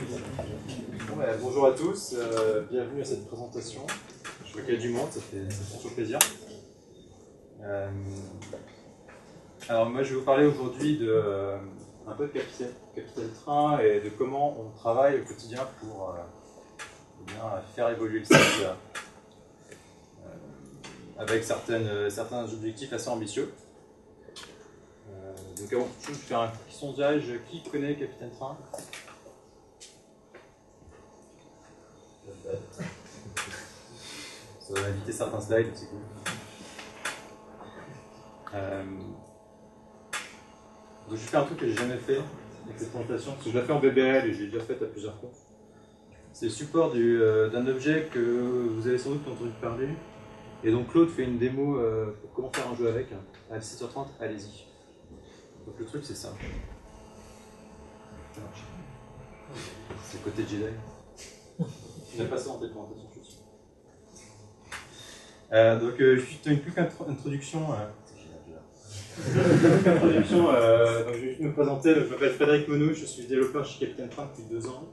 Bonjour à tous, bienvenue à cette présentation. Je vois qu'il y a du monde, ça fait toujours plaisir. Alors moi je vais vous parler aujourd'hui un peu de Capital Train et de comment on travaille au quotidien pour faire évoluer le site avec certains objectifs assez ambitieux. Donc avant tout, je vais faire un petit sondage. Qui connaît Capitaine Train? Ça va éviter certains slides, c'est cool. Donc je vais faire un truc que j'ai jamais fait avec cette présentation, parce que je l'ai fait en BBL et je l'ai déjà fait à plusieurs fois. C'est le support d'un objet que vous avez sans doute entendu parler. Et donc Claude fait une démo pour comment faire un jeu avec. À 17h30, allez-y. Donc le truc c'est ça. C'est le côté Jedi. Il n'a pas ça en tête présentation, je suis sûr. Donc je fais une plus qu'introduction. Donc, je vais juste me présenter. Je m'appelle Frédéric Monod, je suis développeur chez Capitaine Train depuis 2 ans.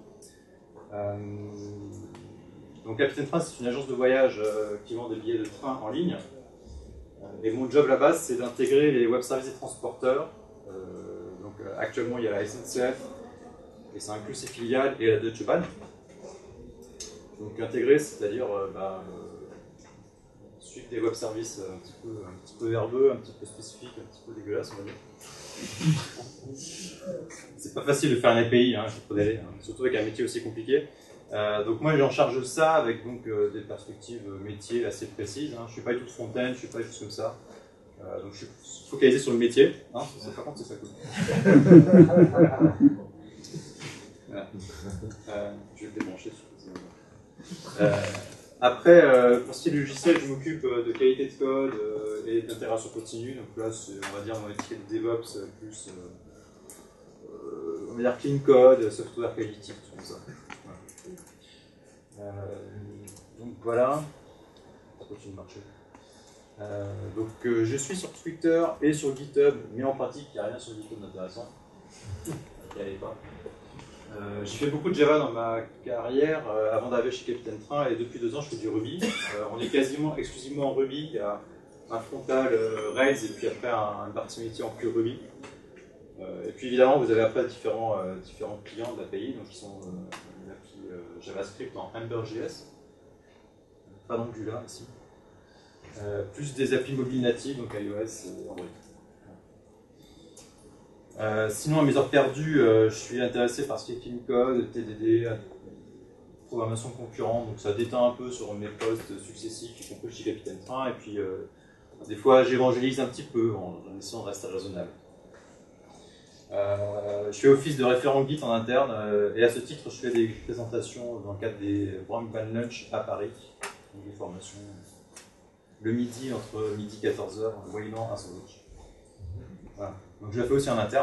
Donc Capitaine Train, c'est une agence de voyage qui vend des billets de train en ligne. Et mon job là-bas, c'est d'intégrer les web services des transporteurs. Actuellement, il y a la SNCF, et ça inclut ses filiales, et la Deutsche Bahn. Donc intégrer, c'est-à-dire suivre des web services un petit peu verbeux, un petit peu spécifiques, un petit peu dégueulasses, on va dire. C'est pas facile de faire un API, il faut y aller, surtout avec un métier aussi compliqué. Donc moi j'en charge ça avec des perspectives métiers assez précises. Je ne suis pas du tout de front-end, je ne suis pas du tout comme ça. Donc je suis focalisé sur le métier. Par contre c'est ça cool. Voilà. Je vais le débrancher. Après, pour ce qui est du logiciel, je m'occupe de qualité de code et d'intégration continue. Donc là, on va dire dans l'étiquette de DevOps, plus on va dire clean code, software quality, tout comme ça. Donc voilà. Ça continue de marcher. Je suis sur Twitter et sur GitHub, mais en pratique, il n'y a rien sur GitHub d'intéressant. N'y allez pas. J'ai fait beaucoup de Java dans ma carrière avant d'arriver chez Capitaine Train, et depuis 2 ans je fais du Ruby. On est quasiment exclusivement en Ruby. Il y a un frontal Rails et puis après une partie métier en pure Ruby. Et puis évidemment vous avez après différents clients de l'API, donc qui sont l'API JavaScript en Ember.js, pas d'Angular ici, plus des API mobiles natives, donc iOS et Android. Sinon, à mes heures perdues, je suis intéressé par ce qui est clean code, TDD, programmation concurrente, donc ça déteint un peu sur mes postes successifs, y compris chez Capitaine Train, et puis des fois j'évangélise un petit peu en essayant de rester raisonnable. Je fais office de référent Git en interne, et à ce titre, je fais des présentations dans le cadre des Brown Band Lunch à Paris, donc des formations le midi, entre midi et 14h, moyennant un sandwich. Voilà. Donc je la fais aussi en interne.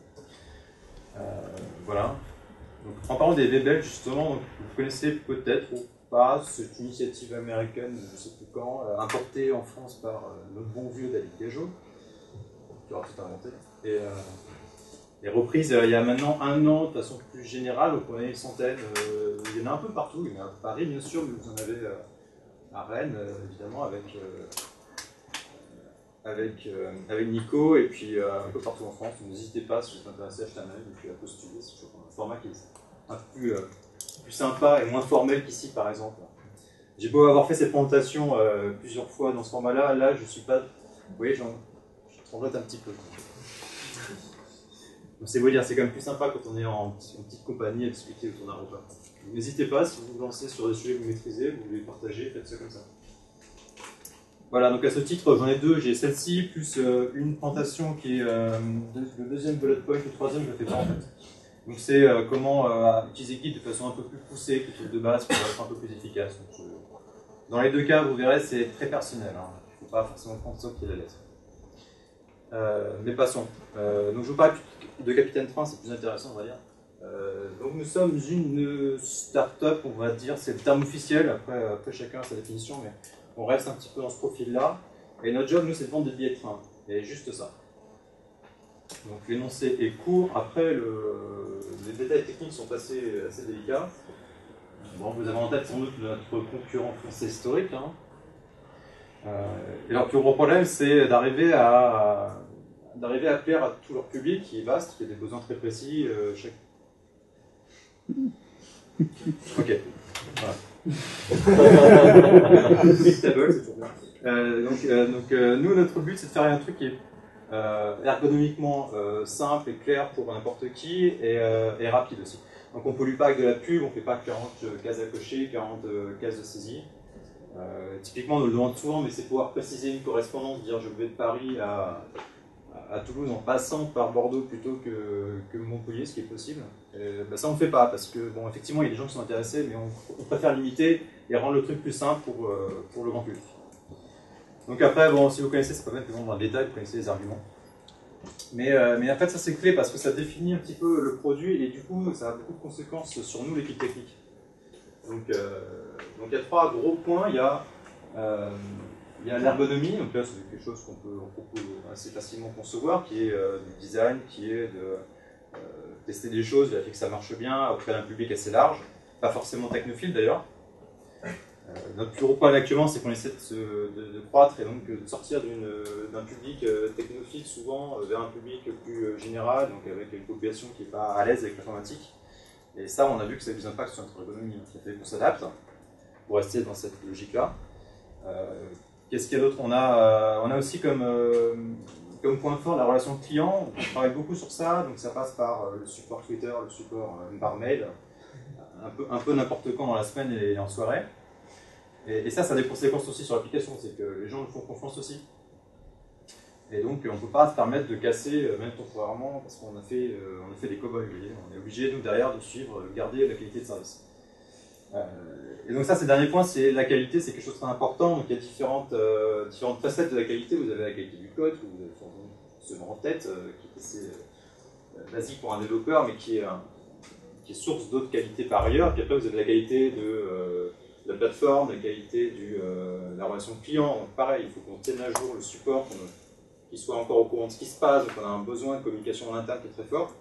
Voilà. Donc, en parlant des VBL, justement, donc, vous connaissez peut-être ou pas cette initiative américaine, je ne sais plus quand, importée en France par notre bon vieux David Gageot, qui aura tout inventé, et reprise il y a maintenant 1 an de façon plus générale, donc on a une centaine. Il y en a un peu partout, il y en a à Paris bien sûr, mais vous en avez à Rennes, évidemment, avec Nico, et puis un peu partout en France. N'hésitez pas, si vous êtes intéressé, à acheter un œil et puis à postuler. C'est toujours un format qui est un peu plus sympa et moins formel qu'ici, par exemple. J'ai beau avoir fait cette présentation plusieurs fois dans ce format-là, là je suis pas. Vous voyez, je tremblote un petit peu. C'est vous dire, c'est quand même plus sympa quand on est en petite compagnie à discuter autour d'un repas. N'hésitez pas, si vous vous lancez sur des sujets que vous maîtrisez, vous voulez partager, faites ça comme ça. Voilà, donc à ce titre, j'en ai 2, j'ai celle-ci, plus une présentation qui est le deuxième bullet point, le troisième, je ne le fais pas en fait. Donc c'est comment utiliser Git de façon un peu plus poussée que de base pour être un peu plus efficace. Donc, dans les 2 cas, vous verrez, c'est très personnel, il ne faut pas forcément prendre ça qui est la lettre. Mais passons. Donc je vous parle de Capitaine Train, c'est plus intéressant, on va dire. Donc nous sommes une start-up, on va dire, c'est le terme officiel, après chacun a sa définition, mais on reste un petit peu dans ce profil-là. Et notre job, nous, c'est de vendre des billets de train. Et juste ça. Donc l'énoncé est court. Après, les détails techniques sont assez délicats. Bon, vous avez en tête sans doute notre concurrent français historique. Hein. Et leur plus gros problème, c'est d'arriver à plaire à tout leur public qui est vaste, qui a des besoins très précis. Ok. Voilà. Nous, notre but, c'est de faire un truc qui est ergonomiquement simple et clair pour n'importe qui et rapide aussi. Donc on ne pollue pas avec de la pub, on ne fait pas 40 cases à cocher, 40 cases de saisie. Typiquement, on nous le demande souvent, mais c'est pouvoir préciser une correspondance, dire je vais de Paris à Toulouse en passant par Bordeaux plutôt que Montpellier, ce qui est possible. Ça, on ne fait pas, parce que, bon, effectivement, il y a des gens qui sont intéressés, mais on préfère limiter et rendre le truc plus simple pour le grand public. Donc après, bon, si vous connaissez, c'est pas mal que dans le détail, vous connaissez les arguments. Mais en fait, ça c'est clé parce que ça définit un petit peu le produit et du coup, ça a beaucoup de conséquences sur nous, l'équipe technique. Donc il y a 3 gros points. Il y a l'ergonomie, donc là c'est quelque chose qu'on peut assez facilement concevoir, qui est du design, qui est de tester des choses, vérifier que ça marche bien auprès d'un public assez large, pas forcément technophile d'ailleurs. Notre plus gros problème actuellement, c'est qu'on essaie de croître et donc de sortir d'un public technophile souvent vers un public plus général, donc avec une population qui n'est pas à l'aise avec l'informatique. Et ça, on a vu que ça a des impacts sur notre ergonomie, donc il a fallu qu'on s'adapte pour rester dans cette logique-là. Qu'est-ce qu'il y a d'autre? On a aussi comme point fort la relation client. On travaille beaucoup sur ça, donc ça passe par le support Twitter, le support par mail, un peu n'importe quand dans la semaine et en soirée. Et ça a des conséquences aussi sur l'application, c'est que les gens nous font confiance aussi. Et donc on ne peut pas se permettre de casser, même temporairement, parce qu'on a fait des cow-boys, vous voyez. On est obligé, nous, derrière, de suivre, de garder la qualité de service. Et donc ça, c'est le dernier point, c'est la qualité, c'est quelque chose de très important. Donc il y a différentes facettes de la qualité. Vous avez la qualité du code, que vous avez souvent en tête, qui est assez basique pour un développeur, mais qui est source d'autres qualités par ailleurs. Puis après, vous avez la qualité de la plateforme, la qualité de la relation client. Donc pareil, il faut qu'on tienne à jour le support, qu'il soit encore au courant de ce qui se passe. Donc on a un besoin de communication en interne qui est très fort.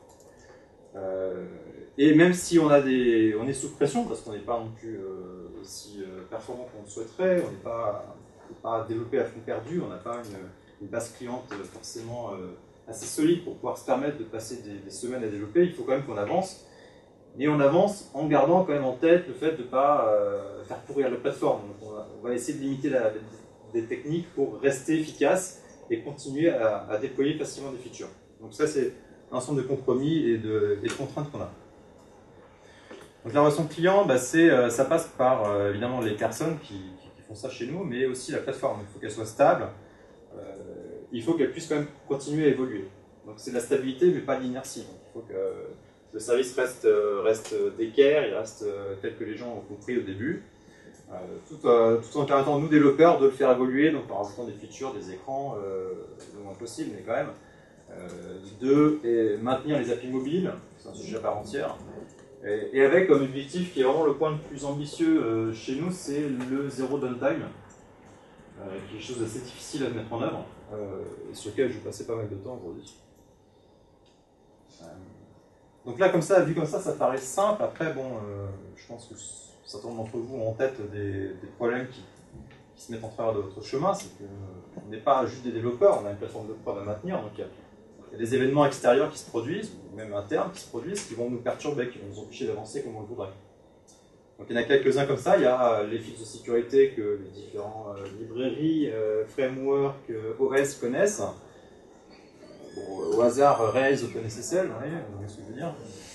Et même si on est sous pression, parce qu'on n'est pas non plus aussi performant qu'on le souhaiterait, on n'est pas développé à fond perdu, on n'a pas une base cliente forcément assez solide pour pouvoir se permettre de passer des semaines à développer, il faut quand même qu'on avance. Et on avance en gardant quand même en tête le fait de ne pas faire pourrir la plateforme. Donc on va essayer de limiter des techniques pour rester efficace et continuer à déployer facilement des features. Donc ça, c'est un ensemble de compromis et de contraintes qu'on a. Donc la relation client, ça passe par évidemment les personnes qui font ça chez nous, mais aussi la plateforme. Il faut qu'elle soit stable, il faut qu'elle puisse quand même continuer à évoluer. Donc c'est de la stabilité, mais pas de l'inertie. Donc il faut que le service reste d'équerre, il reste tel que les gens ont compris au début, tout en permettant nous développeurs de le faire évoluer, donc en rajoutant des features, des écrans, le moins possible, mais quand même. Maintenir les applis mobiles, c'est un sujet à part entière, et avec comme objectif qui est vraiment le point le plus ambitieux chez nous, c'est le zéro downtime, qui est quelque chose d'assez difficile à mettre en œuvre, et sur lequel je vais passer pas mal de temps aujourd'hui. Donc là, comme ça, vu comme ça paraît simple. Après, bon, je pense que certains d'entre vous ont en tête des problèmes qui se mettent en travers de votre chemin, c'est qu'on n'est pas juste des développeurs, on a une plateforme de prod à maintenir, donc il y a des événements extérieurs qui se produisent, ou même internes qui se produisent, qui vont nous perturber, qui vont nous empêcher d'avancer comme on le voudrait. Donc il y en a quelques-uns comme ça, il y a les fils de sécurité que les différentes librairies, frameworks, OS connaissent. Bon, au hasard, Rails, OpenSSL, vous voyez ce que je veux dire.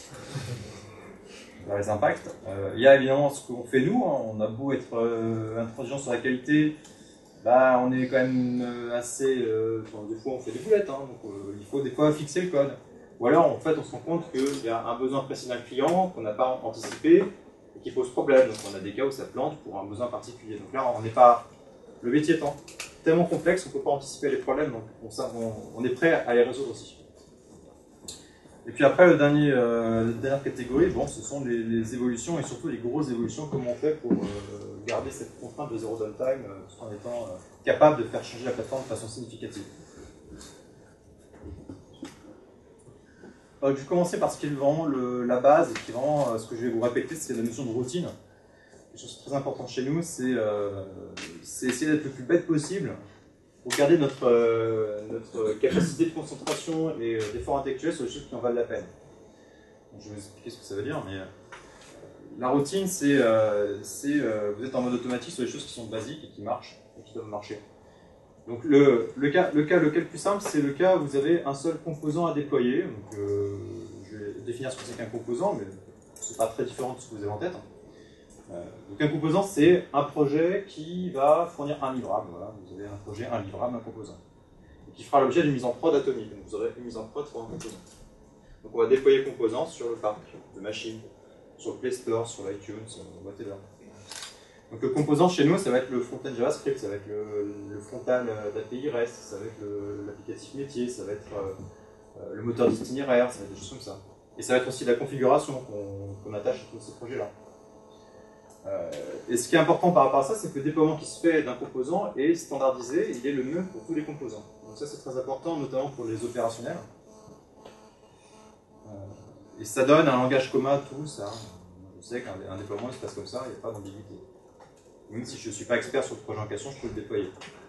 Les impacts. Il y a évidemment ce qu'on fait nous, hein. On a beau être intransigeant sur la qualité, on est quand même assez... des fois on fait des boulettes, hein, donc il faut des fois fixer le code. Ou alors en fait on se rend compte qu'il y a un besoin précis d'un client qu'on n'a pas anticipé et qui pose problème. Donc on a des cas où ça plante pour un besoin particulier. Donc là on n'est pas... Le métier étant tellement complexe, on ne peut pas anticiper les problèmes, donc on est prêt à les résoudre aussi. Et puis après, la dernière catégorie, bon, ce sont les évolutions et surtout les grosses évolutions, comment on fait pour garder cette contrainte de zéro downtime tout en étant capable de faire changer la plateforme de façon significative. je vais commencer par ce qui est vraiment la base, et qui est vraiment ce que je vais vous répéter, c'est la notion de routine. Quelque chose de très important chez nous, c'est essayer d'être le plus bête possible pour garder notre capacité de concentration et d'effort intellectuel sur les choses qui en valent la peine. Donc, je vais vous expliquer ce que ça veut dire, mais la routine, c'est vous êtes en mode automatique sur les choses qui sont basiques et qui marchent, et qui doivent marcher. Donc le cas le plus simple, c'est le cas où vous avez un seul composant à déployer. Donc, je vais définir ce que c'est qu'un composant, mais ce n'est pas très différent de ce que vous avez en tête. Donc un composant, c'est un projet qui va fournir un livrable. Voilà. Vous avez un projet, un livrable, un composant. Et qui fera l'objet d'une mise en prod atomique. Donc vous aurez une mise en prod pour un composant. Donc on va déployer le composant sur le parc de machines, sur le Play Store, sur l'iTunes, whatever. Donc le composant chez nous, ça va être le front-end JavaScript, ça va être le frontal d'API REST, ça va être l'applicatif métier, ça va être le moteur d'itinéraire, ça va être des choses comme ça. Et ça va être aussi la configuration qu'on attache à tous ces projets-là. Et ce qui est important par rapport à ça, c'est que le déploiement qui se fait d'un composant est standardisé, il est le même pour tous les composants. Donc ça c'est très important, notamment pour les opérationnels. Et ça donne un langage commun à tous. Hein. Je sais qu'un déploiement il se passe comme ça, il n'y a pas d'ambiguïté. Même si je ne suis pas expert sur le projet en question, je peux le déployer.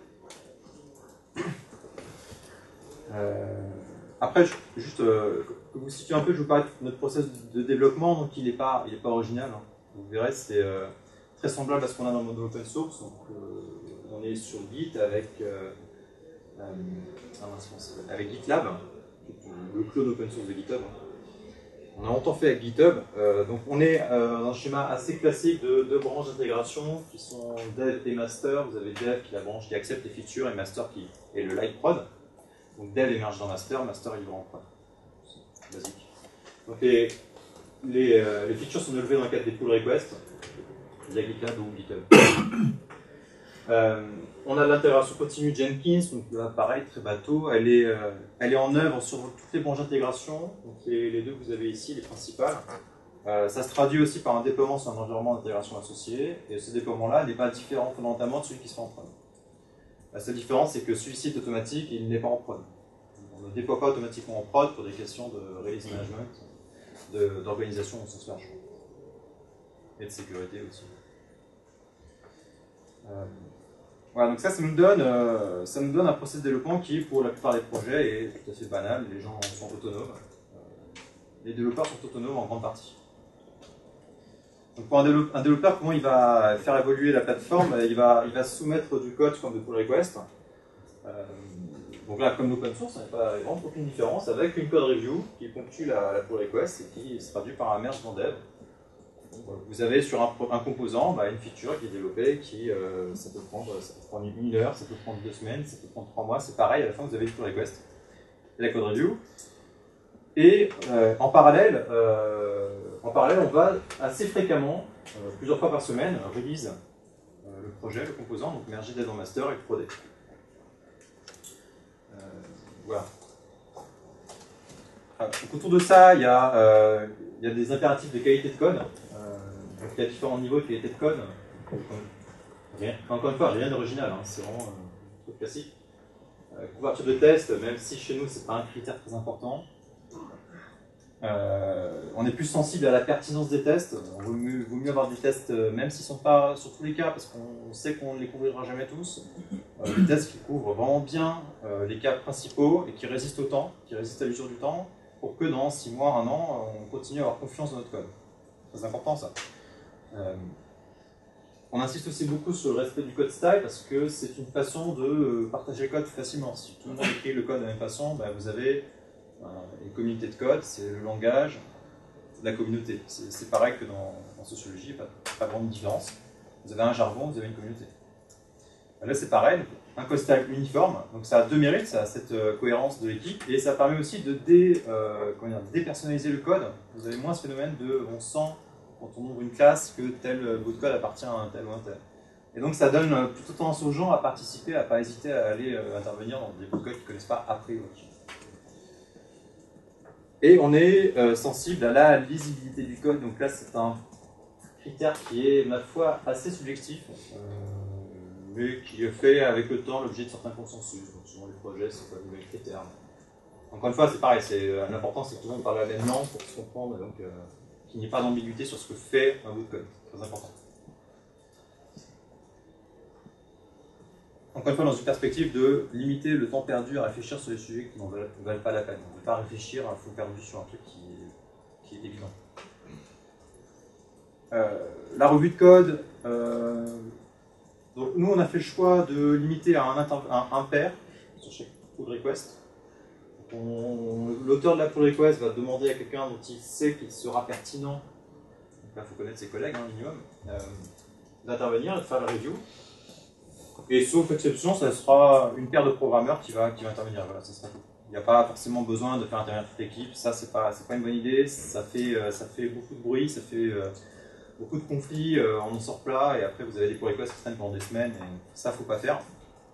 Après, juste que vous situez un peu, je vous parle de notre process de développement, donc il n'est pas original. Hein. Vous verrez, c'est très semblable à ce qu'on a dans le mode open source. Donc, on est sur Git avec GitLab, le clone open source de GitHub. On a longtemps fait avec GitHub, donc on est dans un schéma assez classique de deux branches d'intégration qui sont Dev et Master. Vous avez Dev qui est la branche qui accepte les features et Master qui est le light prod. Donc Dev émerge dans Master, Master il va en prod. C'est basique. Donc les features sont élevées dans le cadre des pull requests via GitLab ou GitHub. On a l'intégration continue Jenkins, donc là pareil, très bateau, elle est en œuvre sur toutes les branches d'intégration, donc les deux que vous avez ici, les principales. Ça se traduit aussi par un déploiement sur un environnement d'intégration associé, et ce déploiement-là n'est pas différent fondamentalement de celui qui se fait en prod. La seule différence, c'est que celui-ci est automatique et il n'est pas en prod. On ne déploie pas automatiquement en prod pour des questions de release management, d'organisation au sens large, et de sécurité aussi. Voilà, donc ça nous donne un processus de développement qui, pour la plupart des projets, est tout à fait banal. Les gens sont autonomes. Les développeurs sont autonomes en grande partie. Donc pour un développeur, comment il va faire évoluer la plateforme? Il va soumettre du code comme de pull request. Donc là, comme l'open source, il n'y a pas vraiment aucune différence, avec une code review qui ponctue la pull request et qui se traduit par un merge dans dev. Vous avez sur un composant une feature qui est développée, ça peut prendre 1 heure, ça peut prendre 2 semaines, ça peut prendre 3 mois, c'est pareil, à la fin vous avez le pull request et la code review. Et en parallèle, on va assez fréquemment, plusieurs fois par semaine, release le projet, le composant, donc merger dev en master et prod. Voilà. Donc autour de ça, il y a des impératifs de qualité de code. Donc il y a différents niveaux de qualité de code. Encore une fois, rien d'original, hein, c'est vraiment un truc classique. Couverture de test, même si chez nous c'est pas un critère très important. On est plus sensible à la pertinence des tests. Vaut mieux avoir des tests, même s'ils ne sont pas sur tous les cas, parce qu'on sait qu'on ne les couvrira jamais tous. Des tests qui couvrent vraiment bien les cas principaux et qui résistent au temps, qui résistent à l'usure du temps, pour que dans 6 mois, 1 an, on continue à avoir confiance dans notre code. C'est très important ça. On insiste aussi beaucoup sur le respect du code style parce que c'est une façon de partager le code plus facilement. Si tout le monde écrit le code de la même façon, vous avez une communauté de code, c'est le langage de la communauté. C'est pareil que dans sociologie, pas grande différence. Vous avez un jargon, vous avez une communauté. Là c'est pareil, un code style uniforme, donc ça a 2 mérites, ça a cette cohérence de l'équipe et ça permet aussi de dépersonnaliser le code. Vous avez moins ce phénomène de on sent quand on ouvre une classe que tel bout de code appartient à un tel ou un tel. Et donc ça donne plutôt tendance aux gens à participer, à ne pas hésiter à aller intervenir dans des bouts de code qu'ils ne connaissent pas a priori. Et on est sensible à la lisibilité du code, donc là c'est un critère qui est, ma foi, assez subjectif, mais qui fait avec le temps l'objet de certains consensus. Donc souvent les projets, c'est pas de nouvelles critères. Encore une fois, c'est pareil, l'important c'est que tout le monde parle la même langue pour se comprendre, donc qu'il n'y ait pas d'ambiguïté sur ce que fait un bout de code. C'est très important. Encore une fois, dans une perspective de limiter le temps perdu à réfléchir sur les sujets qui n'en valent pas la peine. On ne veut pas réfléchir à fond perdu sur un truc qui est évident. La revue de code, donc nous on a fait le choix de limiter à un pair sur chaque pull request. L'auteur de la pull request va demander à quelqu'un dont il sait qu'il sera pertinent, donc là il faut connaître ses collègues minimum, d'intervenir et de faire la review. Et sauf exception, ça sera une paire de programmeurs qui va intervenir. Voilà, ça sera tout. Il n'y a pas forcément besoin de faire intervenir toute l'équipe. Ça, c'est pas une bonne idée. Ça fait beaucoup de bruit, ça fait beaucoup de conflits. On en sort plat et après vous avez des pull requests qui traînent pendant des semaines. Et ça, faut pas faire.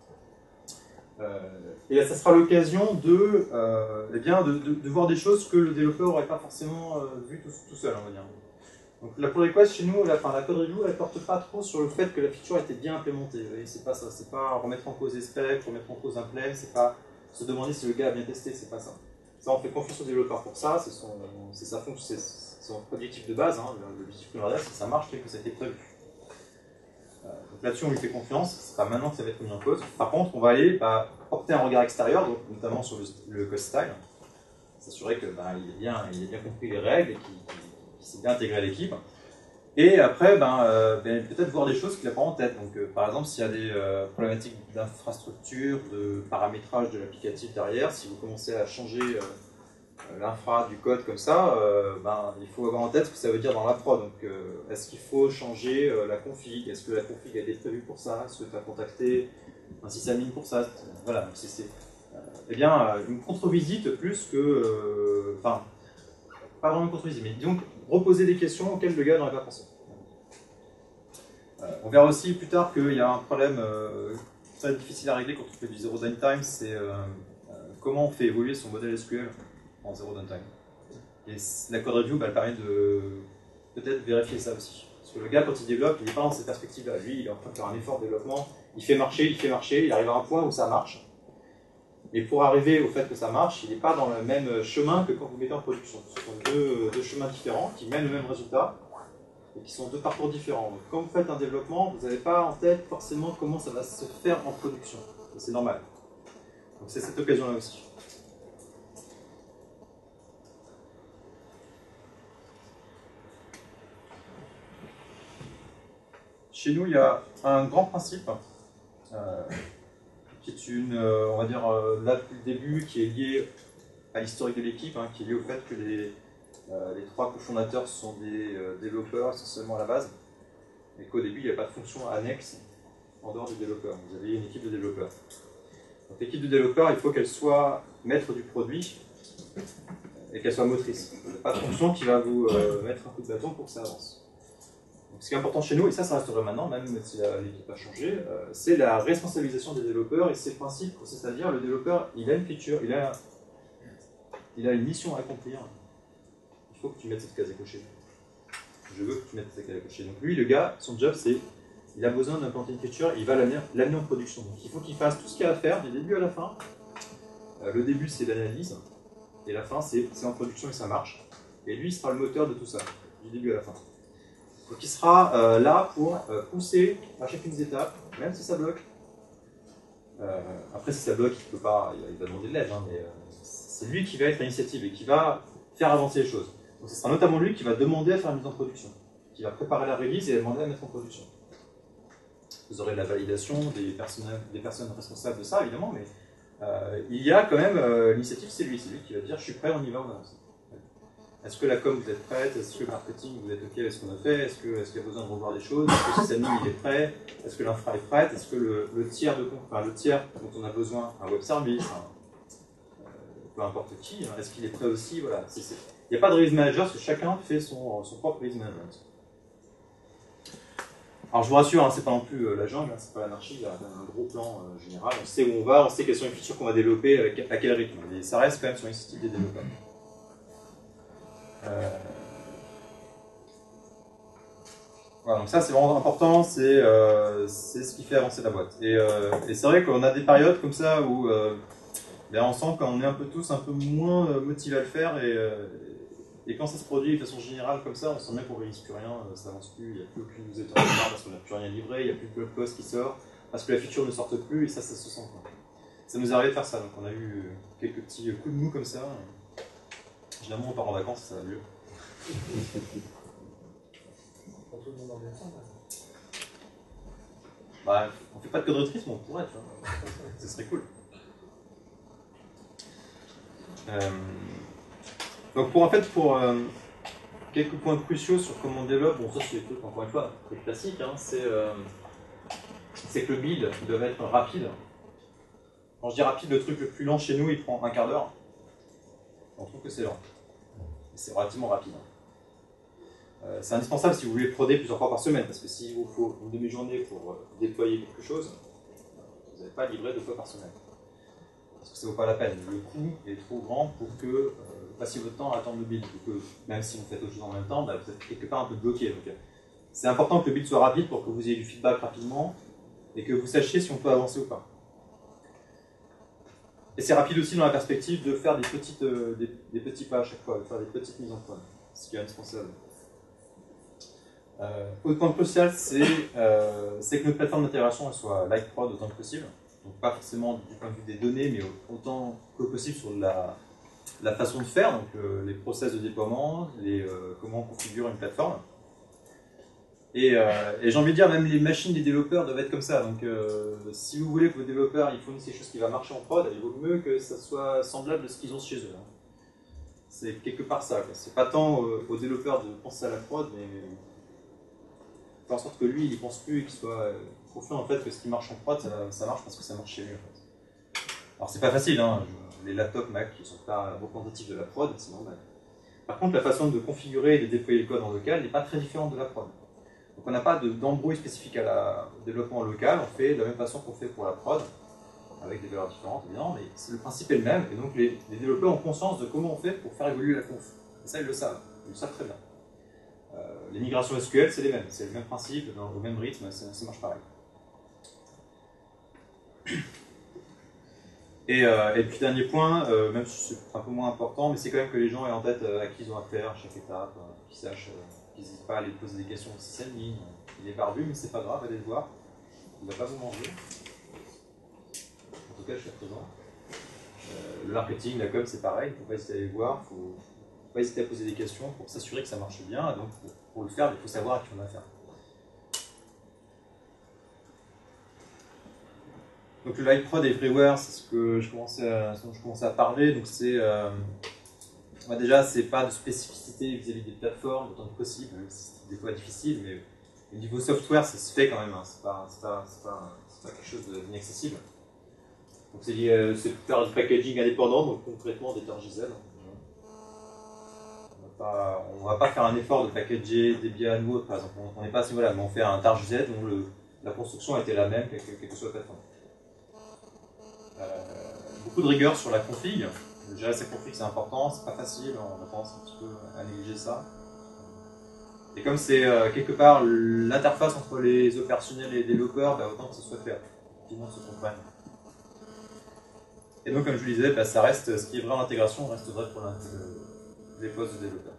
Et là, ça sera l'occasion de voir des choses que le développeur n'aurait pas forcément vues tout seul, on va dire. Donc la pull request chez nous, la code review, elle ne porte pas trop sur le fait que la feature était bien implémentée. C'est pas ça, c'est pas remettre en cause les specs, remettre en cause un plane, c'est pas se demander si le gars a bien testé, c'est pas ça. Ça, on fait confiance au développeur pour ça, c'est son objectif de base, hein, l'objectif primordial, si ça marche, c'est que ça a été prévu. Donc là-dessus, on lui fait confiance, c'est pas maintenant que ça va être mis en cause. Par contre, on va aller porter un regard extérieur, donc, notamment sur le code style, s'assurer qu'il ait bien compris les règles et qu'il s'est bien intégré à l'équipe. Et après, peut-être voir des choses qu'il n'a pas en tête. Donc, par exemple, s'il y a des problématiques d'infrastructure, de paramétrage de l'applicatif derrière, si vous commencez à changer l'infra du code comme ça, il faut avoir en tête ce que ça veut dire dans la prod. Donc, est-ce qu'il faut changer la config? Est-ce que la config a été prévue pour ça? Est-ce que tu as contacté un sysadmin pour ça? Voilà, une contre-visite plus que... pas vraiment une contre-visite, mais disons reposer des questions auxquelles le gars n'aurait pas pensé. On verra aussi plus tard qu'il y a un problème très difficile à régler quand on fait du zero downtime, c'est comment on fait évoluer son modèle SQL en zero downtime. Et la code review permet de peut-être vérifier ça aussi. Parce que le gars, quand il développe, il n'est pas dans cette perspective-là. Lui, il est en train de faire un effort de développement, il fait marcher, il arrive à un point où ça marche. Et pour arriver au fait que ça marche, il n'est pas dans le même chemin que quand vous mettez en production. Ce sont deux chemins différents qui mènent au même résultat et qui sont deux parcours différents. Donc, quand vous faites un développement, vous n'avez pas en tête forcément comment ça va se faire en production. C'est normal. Donc c'est cette occasion-là aussi. Chez nous, il y a un grand principe qui est on va dire, là depuis le début, qui est lié à l'historique de l'équipe, qui est lié au fait que les trois cofondateurs sont des développeurs essentiellement à la base, et qu'au début, il n'y a pas de fonction annexe en dehors du développeur. Vous avez une équipe de développeurs. Donc l'équipe de développeurs, il faut qu'elle soit maître du produit et qu'elle soit motrice. Il n'y a pas de fonction qui va vous mettre un coup de bâton pour que ça avance. Donc, ce qui est important chez nous, et ça resterait maintenant, même si l'équipe a changé, c'est la responsabilisation des développeurs et ses principes. C'est-à-dire, le développeur, il a une feature, il a une mission à accomplir. Il faut que tu mettes cette case à cocher. Je veux que tu mettes cette case à cocher. Donc lui, le gars, son job, c'est il a besoin d'implanter une feature, il va l'amener en production. Donc il faut qu'il fasse tout ce qu'il y a à faire, du début à la fin. Le début, c'est l'analyse, et la fin, c'est en production et ça marche. Et lui, il sera le moteur de tout ça, du début à la fin. Donc il sera là pour pousser à chacune des étapes, même si ça bloque. Après, si ça bloque, il va demander de l'aide, mais c'est lui qui va être à l'initiative et qui va faire avancer les choses. Donc ce sera notamment lui qui va demander à faire la mise en production, qui va préparer la release et demander à mettre en production. Vous aurez la validation des personnes responsables de ça, évidemment, mais il y a quand même l'initiative, c'est lui qui va dire je suis prêt, on y va, on avance. Est-ce que la com, vous êtes prête? Est-ce que le marketing, vous êtes OK avec ce qu'on a fait? Est-ce qu'il y a besoin de revoir des choses? Est-ce que le sysadmin, il est prêt? Est-ce que l'infra est prête? Est-ce que le tiers dont on a besoin, un web service, peu importe qui, est-ce qu'il est prêt aussi? Voilà. Il n'y a pas de release manager parce que chacun fait son propre release management. Alors je vous rassure, c'est pas non plus la jungle, c'est pas l'anarchie, il y a un gros plan général, on sait où on va, on sait quelles sont les features qu'on va développer, à quel rythme, mais ça reste quand même sur l'initiative des développeurs. Voilà, donc ça c'est vraiment important, c'est ce qui fait avancer la boîte. Et c'est vrai qu'on a des périodes comme ça où ben on sent qu'on est un peu tous un peu moins motivés à le faire et quand ça se produit de façon générale comme ça, on sent bien qu'on ne réalise plus rien, ça n'avance plus, il n'y a plus aucune newsletter qui part parce qu'on n'a plus rien livré, il n'y a plus de blog post qui sort, parce que la feature ne sorte plus et ça se sent. Quoi. Ça nous est arrivé de faire ça, donc on a eu quelques petits coups de mou comme ça. Généralement on part en vacances, ça va mieux. Pour tout le monde en même temps, Bah, on fait pas de code retreat, mais on pourrait, tu vois. Ce serait cool. Donc pour quelques points cruciaux sur comment on développe, bon ça c'est des trucs encore une fois très classiques, hein, c'est que le build doit être rapide. Quand je dis rapide, le truc le plus lent chez nous il prend un quart d'heure. On trouve que c'est lent. C'est relativement rapide. C'est indispensable si vous voulez proder plusieurs fois par semaine, parce que s'il vous faut une demi-journée pour déployer quelque chose, vous n'allez pas livrer 2 fois par semaine. Parce que ça ne vaut pas la peine. Le coût est trop grand pour que vous passiez votre temps à attendre le build. Donc, même si vous faites autre chose en même temps, bah, vous êtes quelque part un peu bloqué. C'est important que le build soit rapide pour que vous ayez du feedback rapidement et que vous sachiez si on peut avancer ou pas. Et c'est rapide aussi dans la perspective de faire des petits pas à chaque fois, de faire des petites mises en point, ce qui est indispensable. Autre point crucial, c'est que notre plateforme d'intégration soit like prod autant que possible. Donc pas forcément du point de vue des données, mais autant que possible sur la façon de faire, donc les process de déploiement, comment on configure une plateforme. Et j'ai envie de dire, même les machines des développeurs doivent être comme ça. Donc si vous voulez que vos développeurs ils fournissent quelque chose qui va marcher en prod, il vaut mieux que ça soit semblable à ce qu'ils ont chez eux. Hein. C'est quelque part ça. C'est pas tant aux développeurs de penser à la prod, mais faire en sorte que lui, il ne pense plus et qu'il soit confiant en fait que ce qui marche en prod, ça marche parce que ça marche chez lui. En fait. Alors c'est pas facile, hein. Les laptops Mac ne sont pas représentatifs de la prod, c'est normal. Par contre, la façon de configurer et de déployer le code en local n'est pas très différente de la prod. Donc on n'a pas d'embrouille spécifique au développement local, on fait de la même façon qu'on fait pour la prod, avec des valeurs différentes évidemment, mais le principe est le même, et donc les développeurs ont conscience de comment on fait pour faire évoluer la conf. Et ça, ils le savent très bien. Les migrations SQL, c'est les mêmes, c'est le même principe, au même rythme, ça marche pareil. Et puis dernier point, même si c'est un peu moins important, mais c'est quand même que les gens aient en tête à qui ils ont affaire à chaque étape, qu'ils sachent, qu'ils n'hésitent pas à aller poser des questions si c'est une ligne. Il est barbu, mais c'est pas grave, allez le voir. Il ne va pas vous manger. En tout cas, jusqu'à présent. Le marketing, la com, c'est pareil, il ne faut pas hésiter à aller le voir, il ne faut pas hésiter à poser des questions pour s'assurer que ça marche bien. Et donc, pour le faire, il faut savoir à qui on a affaire. Donc le live prod et freeware, c'est ce dont je commençais à parler. Donc c'est déjà, c'est pas de spécificité vis-à-vis des plateformes autant que possible, même si c'est des fois difficile, mais au niveau software, ça se fait quand même. Hein. C'est pas quelque chose d'inaccessible. Donc c'est faire du packaging indépendant, donc concrètement des TarGZ. On va pas faire un effort de packager Debian ou autre, par exemple. On n'est pas à ce niveau-là, mais on fait un TarGZ dont la construction était la même, quelle que soit la plateforme. Beaucoup de rigueur sur la config. Gérer sa config, c'est important, c'est pas facile, on a tendance un petit peu à négliger ça. Et comme c'est quelque part l'interface entre les opérationnels et les développeurs, autant que ce soit clair, que tout le monde se comprenne. Et donc, comme je vous le disais, ça reste, ce qui est vrai en intégration reste vrai pour les postes de développeurs.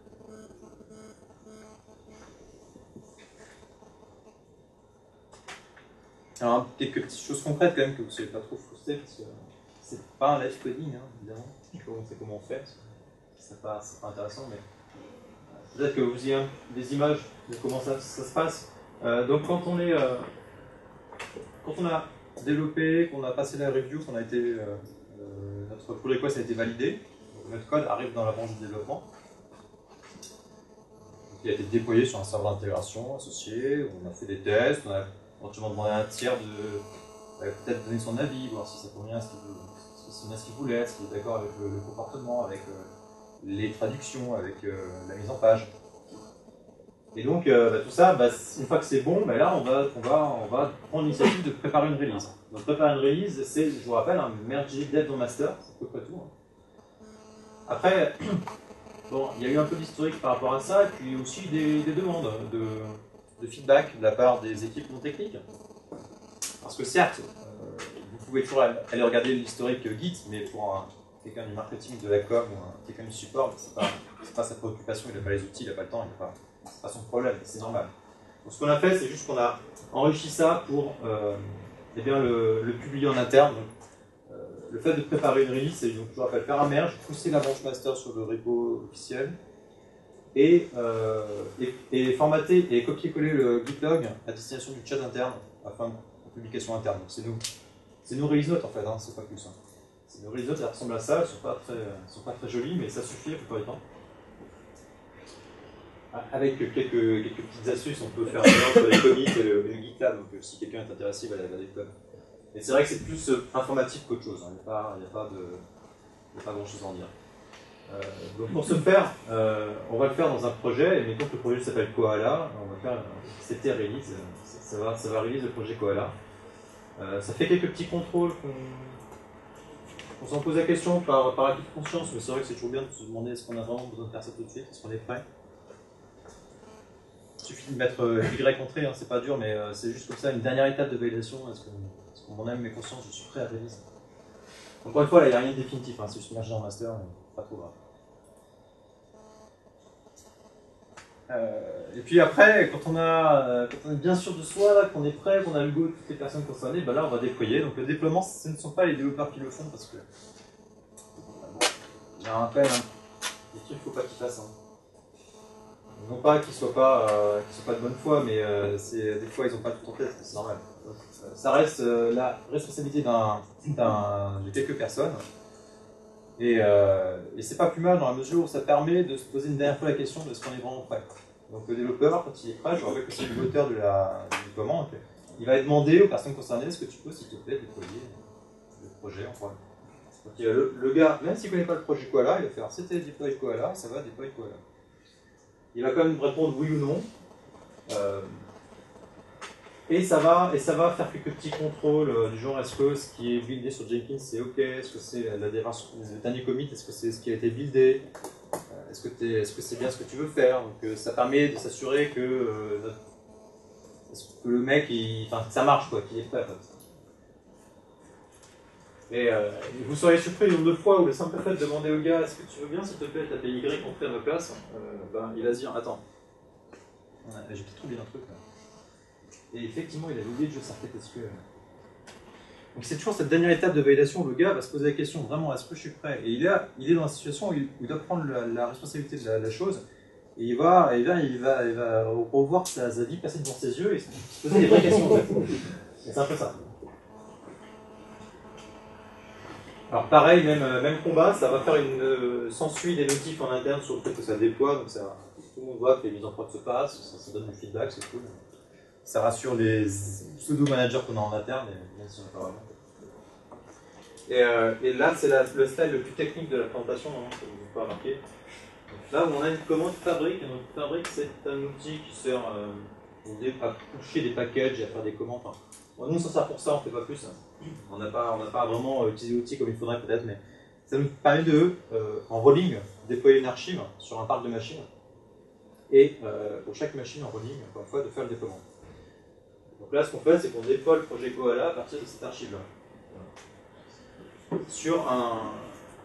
Alors, quelques petites choses concrètes quand même que vous ne soyez pas trop frustrés, parce que c'est pas un live coding, hein, évidemment. Je vais vous montrer comment on fait, c'est pas intéressant, mais peut-être que vous ayez des images de comment ça se passe. Donc quand on a développé, qu'on a passé la review, qu'on a été notre pull request a été validé, notre code arrive dans la branche de développement. Il a été déployé sur un serveur d'intégration associé, on a fait des tests, on a éventuellement demandé à un tiers de peut-être donner son avis, voir si ça convient à ce qu'il voulait, est-ce qu'il est d'accord avec le comportement, avec les traductions, avec la mise en page. Et donc tout ça, une fois que c'est bon, là on va prendre l'initiative de préparer une release. Donc préparer une release, c'est, je vous rappelle, un merge dev dans master, c'est à peu près tout. Hein. Après, bon, il y a eu un peu d'historique par rapport à ça, et puis aussi des demandes de feedback de la part des équipes non techniques. Parce que certes, vous pouvez toujours aller regarder l'historique Git, mais pour quelqu'un du marketing, de la com, ou quelqu'un du support, c'est pas sa préoccupation, il n'a pas les outils, il n'a pas le temps, c'est pas son problème, c'est normal. Donc ce qu'on a fait, c'est juste qu'on a enrichi ça pour eh bien, le publier en interne. Donc, le fait de préparer une release, c'est donc, je vous rappelle, faire un merge, pousser la branch master sur le repo officiel, et formater et copier-coller le GitLog à destination du chat interne afin de publication interne. Donc c'est nos release notes en fait, hein, c'est pas plus. Hein. Nos release notes, elles ressemblent à ça, elles sont pas très jolies, mais ça suffit la plupart du temps. Avec quelques petites astuces, on peut faire un mélange sur les commits et le GitLab, donc si quelqu'un est intéressé, il va aller regarder le code. Et c'est vrai que c'est plus informatif qu'autre chose, hein. Il n'y a pas grand chose à en dire. Donc pour ce faire, on va le faire dans un projet, et mettons que le projet s'appelle Koala, on va faire CT release, ça va release le projet Koala. Ça fait quelques petits contrôles qu'on s'en pose la question par acquis de conscience, mais c'est vrai que c'est toujours bien de se demander est-ce qu'on a vraiment besoin de faire ça tout de suite, est-ce qu'on est prêt. Il suffit de mettre Y entrée, hein, c'est pas dur, mais c'est juste comme ça, une dernière étape de validation, est-ce qu'on m'en aime mes consciences, je suis prêt à réaliser. Encore une fois, là, il n'y a rien de définitif, hein, c'est juste mergé en master, mais pas trop grave. Et puis après, quand on est bien sûr de soi, qu'on est prêt, qu'on a le go de toutes les personnes concernées, ben là on va déployer. Donc le déploiement, ce ne sont pas les développeurs qui le font parce que j'ai un rappel, hein, des trucs qu'il ne faut pas qu'ils fassent. Hein. Non pas qu'ils soient pas de bonne foi, mais des fois ils n'ont pas tout en tête, c'est normal. Donc, ça reste la responsabilité de quelques personnes. Et c'est pas plus mal dans la mesure où ça permet de se poser une dernière fois la question de est-ce qu'on est vraiment prêt. Donc le développeur, quand il est prêt, je rappelle que c'est le moteur du déploiement, donc, il va demander aux personnes concernées est-ce que tu peux, s'il te plaît, déployer le projet en problème. Donc le gars, même s'il ne connaît pas le projet Koala, il va faire c'était deploy Koala, ça va deploy Koala. Il va quand même répondre oui ou non. Et ça va faire quelques petits contrôles du genre est-ce que ce qui est buildé sur Jenkins c'est OK, est-ce que c'est le dernier commit, est-ce que c'est ce qui a été buildé, est-ce que c'est bien ce que tu veux faire. Donc ça permet de s'assurer que le mec, ça marche quoi, qu'il est prêt. En fait. Et vous seriez surpris le nombre de fois où le simple fait de demander au gars est-ce que tu veux bien s'il te plaît taper Y entrée à ma place, il va se dire attends, j'ai peut-être oublié un truc là. Et effectivement, il avait oublié de jouer Circuit SQL. Donc c'est toujours cette dernière étape de validation où le gars va se poser la question, vraiment, est-ce que je suis prêt? Et il est dans la situation où il doit prendre la responsabilité de la chose, et il va revoir sa vie passer devant ses yeux et se poser des vraies questions en fait. C'est un peu ça. Alors pareil, même combat, ça va faire s'ensuit des notifs en interne sur le fait que ça déploie, donc ça, tout le monde voit que les mises en prod se passent, ça donne du feedback, c'est cool. Ça rassure les pseudo-managers qu'on a en interne, même si on n'a pas vraiment. Et là, c'est le style le plus technique de la présentation, hein, que vous n'avez pas remarqué. Là, on a une commande fabrique, et donc fabrique, c'est un outil qui sert à coucher des packages et à faire des commandes. Enfin, nous, on s'en sert pour ça, on ne fait pas plus. On n'a pas vraiment utilisé l'outil comme il faudrait peut-être, mais ça nous permet de, en rolling, déployer une archive sur un parc de machines. Et pour chaque machine en rolling, encore une fois, de faire le déploiement. Donc là, ce qu'on fait, c'est qu'on déploie le projet Koala à partir de cette archive-là. Sur un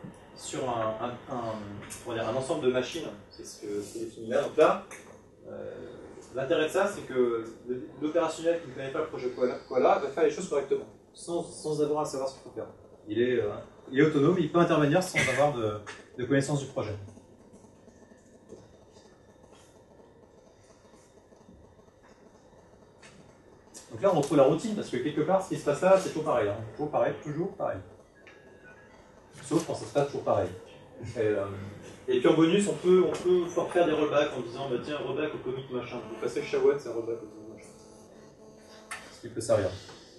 ensemble de machines, c'est ce que définit là. Donc là, l'intérêt de ça, c'est que l'opérationnel qui ne connaît pas le projet Koala va faire les choses correctement, sans avoir à savoir ce qu'il faut faire. Il est autonome, il peut intervenir sans avoir de connaissance du projet. Donc là, on retrouve la routine, parce que quelque part, ce qui se passe là, c'est toujours pareil. Hein. Toujours pareil. Sauf quand ça se passe toujours pareil. Et puis en bonus, on peut faire des rollbacks en disant, bah, tiens, rollback au commit machin. Vous passez le SHA-1, c'est un rollback au commit machin. Ce qui peut servir.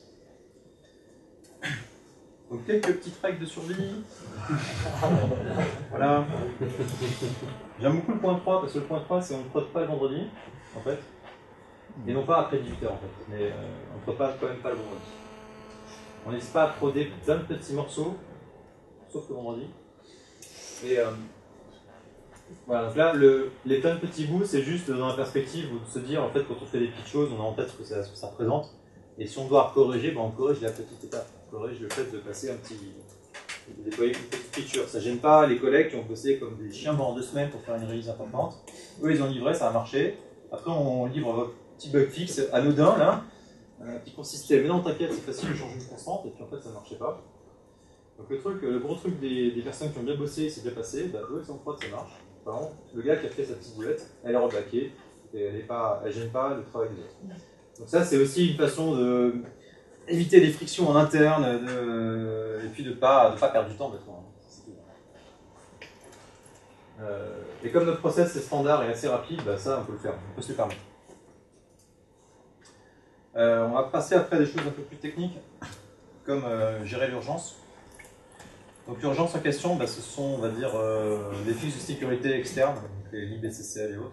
Donc quelques petites règles de survie. Voilà. J'aime beaucoup le point 3, parce que le point 3, c'est on ne prod pas le vendredi, en fait. Et non pas après 18h en fait, mais on ne peut pas quand même pas le vendredi. On n'hésite pas à proder plein de petits morceaux, sauf le vendredi. Et voilà, donc là, les plein de petits bouts, c'est juste dans la perspective de se dire, en fait, quand on fait des petites choses, on a en tête ce que ça représente. Et si on doit corriger, ben on corrige la petite étape. corrige le fait de passer de déployer une petite feature. Ça gêne pas les collègues qui ont bossé comme des chiens pendant 2 semaines pour faire une release importante. Eux, ils ont livré, ça a marché. Après, on livre votre petit bug fixe anodin, là, qui consistait, mais non, t'inquiète, c'est facile de changer une constante, et puis en fait, ça marchait pas. Donc le gros truc des personnes qui ont bien bossé, c'est bien passé, bah, eux, ils sont prod, ça marche. Par exemple, le gars qui a fait sa petite boulette, elle est rebackée, et elle gêne pas le travail des autres. Donc ça, c'est aussi une façon de éviter les frictions en interne, et puis de pas perdre du temps, bêtement. Et comme notre process est standard et assez rapide, bah ça, on peut le faire, on peut se le permettre. On va passer après à des choses un peu plus techniques, comme gérer l'urgence. Donc l'urgence en question, bah, ce sont, on va dire, des fixes de sécurité externes, donc les libSSL et autres.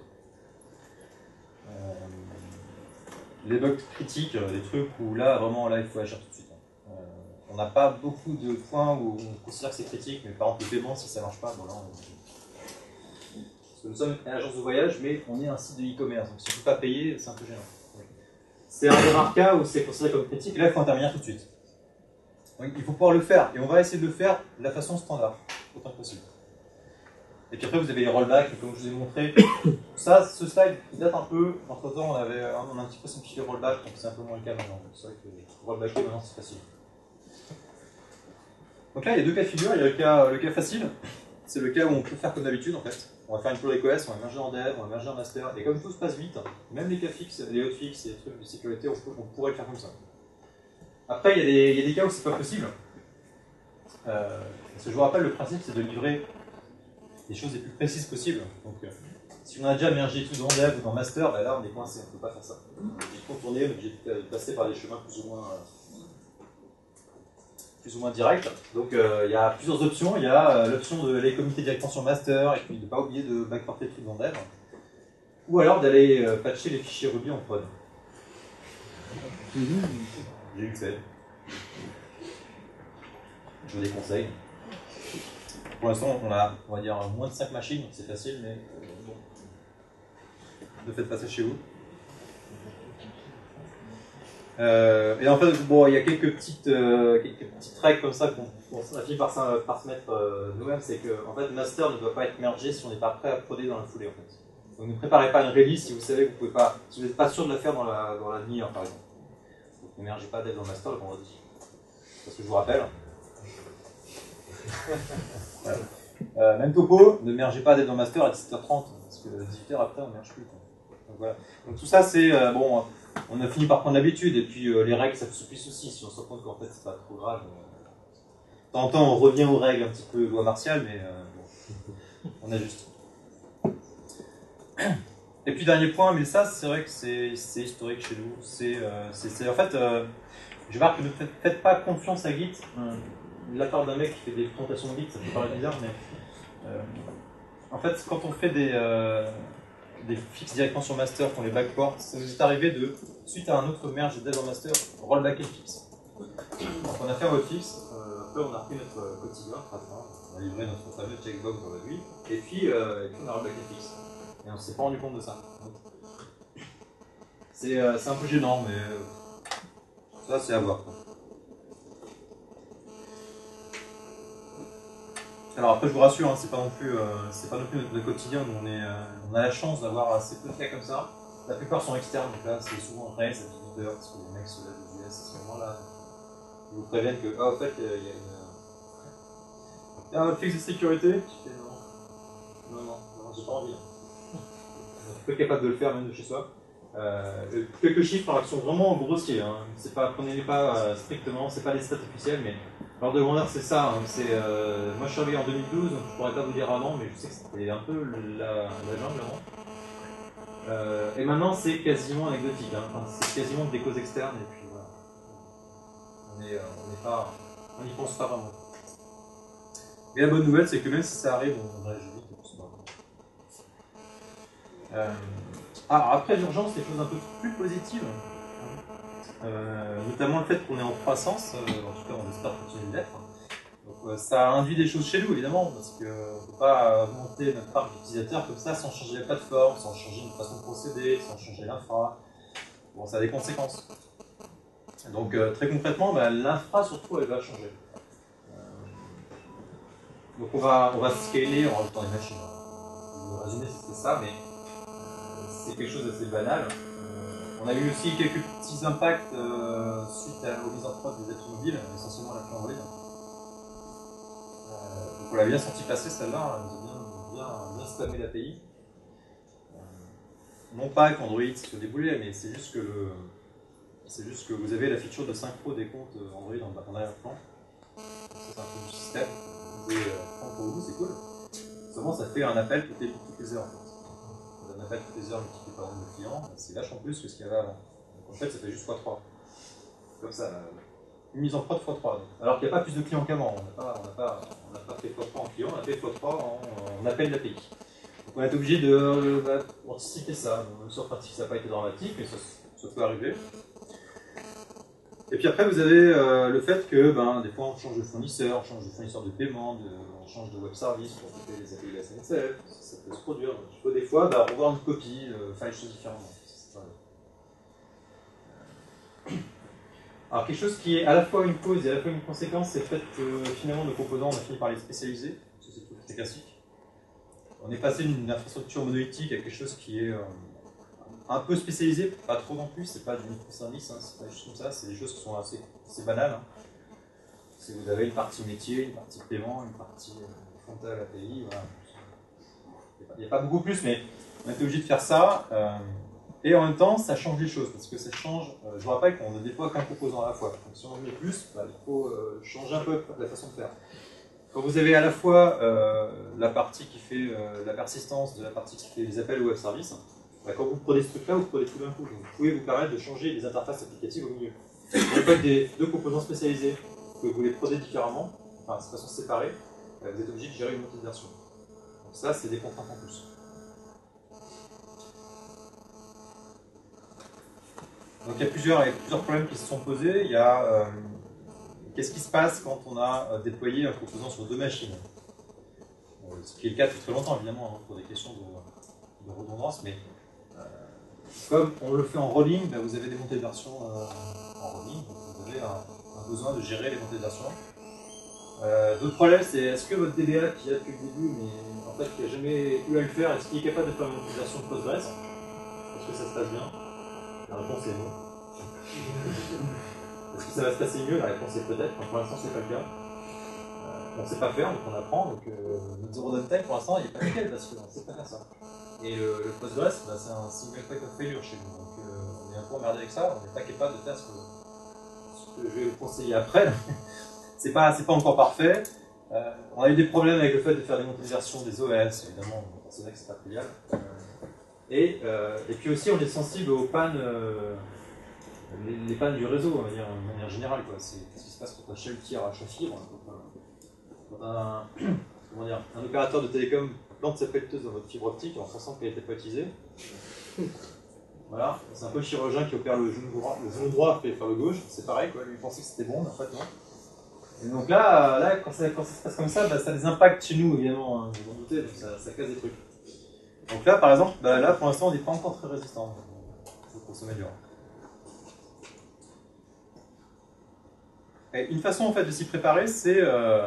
Les bugs critiques, les trucs où là, vraiment, là, il faut agir tout de suite. On n'a pas beaucoup de points où on considère que c'est critique, mais par exemple le paiement, si ça ne marche pas, voilà. Parce que nous sommes une agence de voyage, mais on est un site de e-commerce, donc si on ne peut pas payer, c'est un peu gênant. C'est un des rares cas où c'est considéré comme critique, et là, il faut intervenir tout de suite. Donc, il faut pouvoir le faire, et on va essayer de le faire de la façon standard, autant que possible. Et puis après, vous avez les rollbacks, comme je vous ai montré. Ça, ce slide, il date un peu. Entre temps, on a un petit peu simplifié le rollback, donc c'est un peu moins le cas maintenant. C'est vrai que rollbacker maintenant, c'est facile. Donc là, il y a 2 cas de figure. Il y a le cas facile, c'est le cas où on peut faire comme d'habitude en fait. On va faire une pull request, on va merger en dev, on va merger en master, et comme tout se passe vite, même les cas fixes, les hotfix et les trucs de sécurité, on pourrait le faire comme ça. Après, il y a des cas où c'est pas possible. Parce que je vous rappelle, le principe, c'est de livrer les choses les plus précises possibles. Donc, si on a déjà mergé tout dans dev ou dans master, bah là, on est coincé, on ne peut pas faire ça. On est obligé de contourner, on est obligé de passer par des chemins plus ou moins directs. Donc, il y a plusieurs options. Il y a l'option de les communiquer directement sur master et puis de ne pas oublier de backporter le truc dans dev. Ou alors d'aller patcher les fichiers Ruby en prod. J'ai eu que c'est. Je vous déconseille. Pour l'instant, on va dire moins de 5 machines, donc c'est facile, mais bon. Ne faites pas ça chez vous. Et en fait, bon, il y a quelques petites règles comme ça qu'on a fini par se mettre nous-mêmes, c'est que en fait, master ne doit pas être mergé si on n'est pas prêt à proder dans la foulée. En fait. Donc ne préparez pas une release si vous savez que vous pouvez pas, si vous n'êtes pas sûr de la faire dans la demi-heure, par exemple. Donc ne mergez pas dev dans master le vendredi. Parce que je vous rappelle. Même topo, ne mergez pas dev dans master à 17h30, parce que 18h après on ne merge plus. Donc, voilà. Donc tout ça c'est bon, on a fini par prendre l'habitude et puis les règles ça se pisse aussi si on se rend compte qu'en fait c'est pas trop grave. De temps en temps on revient aux règles un petit peu loi martiale, mais bon, on ajuste. Et puis dernier point, mais ça c'est vrai que c'est historique chez nous. C'est en fait, je marque que ne faites pas confiance à Git. De la part d'un mec qui fait des présentations de Git, ça peut paraître bizarre, mais en fait, quand on fait des fixes directement sur master, qu'on les backport, ça nous est arrivé de, suite à un autre merge dev en master, rollbacker le fixe. Donc on a fait un autre fixe, après on a repris notre quotidien, on a livré notre fameux checkbox dans la nuit, et puis on a rollbacké le fixe. Et on ne s'est pas rendu compte de ça. C'est un peu gênant, mais ça c'est à voir. Alors après je vous rassure, hein, c'est pas non plus notre quotidien, nous on a la chance d'avoir assez peu de cas comme ça. La plupart sont externes, donc là c'est souvent Rails, c'est Twitter, parce que les mecs se lèvent aux US à ce moment-là. Ils vous préviennent que, au fait, il y a un fixe de sécurité. Je fais non, j'ai pas envie. Je suis pas capable de le faire même de chez soi. Quelques chiffres qui sont vraiment grossiers, hein. Prenez-les pas strictement, c'est pas les stats officielles, mais l'ordre de grandeur c'est ça. Hein. Moi je suis arrivé en 2012, donc je pourrais pas vous dire avant, mais je sais que c'était un peu la jungle avant. Et maintenant c'est quasiment anecdotique, hein. Enfin, c'est quasiment des causes externes, et puis voilà. On n'y pense pas vraiment. Et la bonne nouvelle c'est que même si ça arrive, on réagit vite. Alors après l'urgence, c'est des choses un peu plus positives, notamment le fait qu'on est en croissance, en tout cas on espère continuer d'être. Donc ça induit des choses chez nous évidemment, parce qu'on ne peut pas augmenter notre parc d'utilisateurs comme ça sans changer la plateforme, sans changer notre façon de procéder, sans changer l'infra. Bon, ça a des conséquences. Donc très concrètement, l'infra surtout elle va changer. Donc on va scaler en rajoutant des machines. Le résumé c'était ça, mais c'est quelque chose d'assez banal. On a eu aussi quelques petits impacts suite aux mises en prod des apps mobiles, essentiellement l'appli Android. Donc on l'a bien senti passer celle-là, elle nous a bien spammé l'API. Non pas qu'Android se fait débouler, mais c'est juste que vous avez la feature de synchro des comptes Android en arrière-plan. C'est un peu du système. Vous pouvez prendre pour vous, c'est cool. Seulement ça fait un appel toutes les heures en fait. Un appel toutes les heures multiplié par le nombre de clients, c'est vachement plus que ce qu'il y avait avant. Donc en fait ça fait juste x3. Comme ça, une mise en prod x3. Alors qu'il n'y a pas plus de clients qu'avant. On n'a pas fait x3 en clients, on a fait x3 en appel d'API. Donc on est obligé d'anticiper ça. Même si en pratique ça n'a pas été dramatique, mais ça peut arriver. Et puis après vous avez le fait que des fois on change de fournisseur, de paiement, on change de web service pour couper les API de la SNCF, ça peut se produire. Donc il faut des fois revoir une copie, faire les choses différemment. Alors quelque chose qui est à la fois une cause et à la fois une conséquence, c'est le fait que finalement nos composants on a fini par les spécialiser, c'est classique. On est passé d'une infrastructure monolithique à quelque chose qui est un peu spécialisé, pas trop non plus, c'est pas du microservice, c'est pas juste comme ça, c'est des choses qui sont assez banales. Si vous avez une partie métier, une partie paiement, une partie frontale API, voilà. Il n'y a pas beaucoup plus, mais on a été obligé de faire ça. Et en même temps, ça change les choses, parce que ça change. Je vous rappelle qu'on ne déploie qu'un composant à la fois. Donc si on en met plus, il faut changer un peu la façon de faire. Quand vous avez à la fois la partie qui fait la persistance de la partie qui fait les appels au web service, quand vous prenez ce truc-là, vous prenez tout d'un coup. Donc vous pouvez vous permettre de changer les interfaces applicatives au milieu. Quand vous faites des deux composants spécialisés, que vous les prenez différemment, de façon séparée, vous êtes obligé de gérer une montée de version. Donc ça, c'est des contraintes en plus. Donc il y a plusieurs problèmes qui se sont posés. Il y a qu'est-ce qui se passe quand on a déployé un composant sur deux machines, ce qui est le cas depuis très longtemps évidemment pour des questions de redondance, mais comme on le fait en rolling, vous avez des montées de version en rolling, donc vous avez un besoin de gérer les montées de version. D'autres problèmes, c'est est-ce que votre DBA qui a depuis le début, mais en fait qui n'a jamais eu à le faire, est-ce qu'il est capable de faire une montée de version de Postgres? Est-ce que ça se passe bien? La réponse est non. Est-ce que ça va se passer mieux? La réponse est peut-être. Pour l'instant, c'est pas le cas. On ne sait pas faire, donc on apprend. Donc notre zero downtime, pour l'instant, il n'est pas nickel parce qu'on ne sait pas faire ça. Et le Postgres, c'est un single point of failure chez nous. Donc on est un peu emmerdé avec ça. On n'est pas capable de faire ce que je vais vous conseiller après. C'est pas encore parfait. On a eu des problèmes avec le fait de faire des montées de version des OS, évidemment. C'est vrai que c'est pas trivial. Et puis aussi, on est sensible aux pannes. Les pannes du réseau, de manière générale, c'est ce qui se passe quand un chalutier arrache la fibre. Quand un opérateur de télécom plante sa pelleteuse dans votre fibre optique en pensant qu'elle n'était pas utilisée. Voilà, c'est un peu le chirurgien qui opère le genou droit fait faire le gauche, c'est pareil, lui pensait que c'était bon, mais en fait non. Et donc là quand ça se passe comme ça, ça a des impacts chez nous, évidemment, vous en doutez, donc ça casse des trucs. Donc là, par exemple, là pour l'instant on n'est pas encore très résistant, il faut qu'on s'améliore. Une façon en fait de s'y préparer, c'est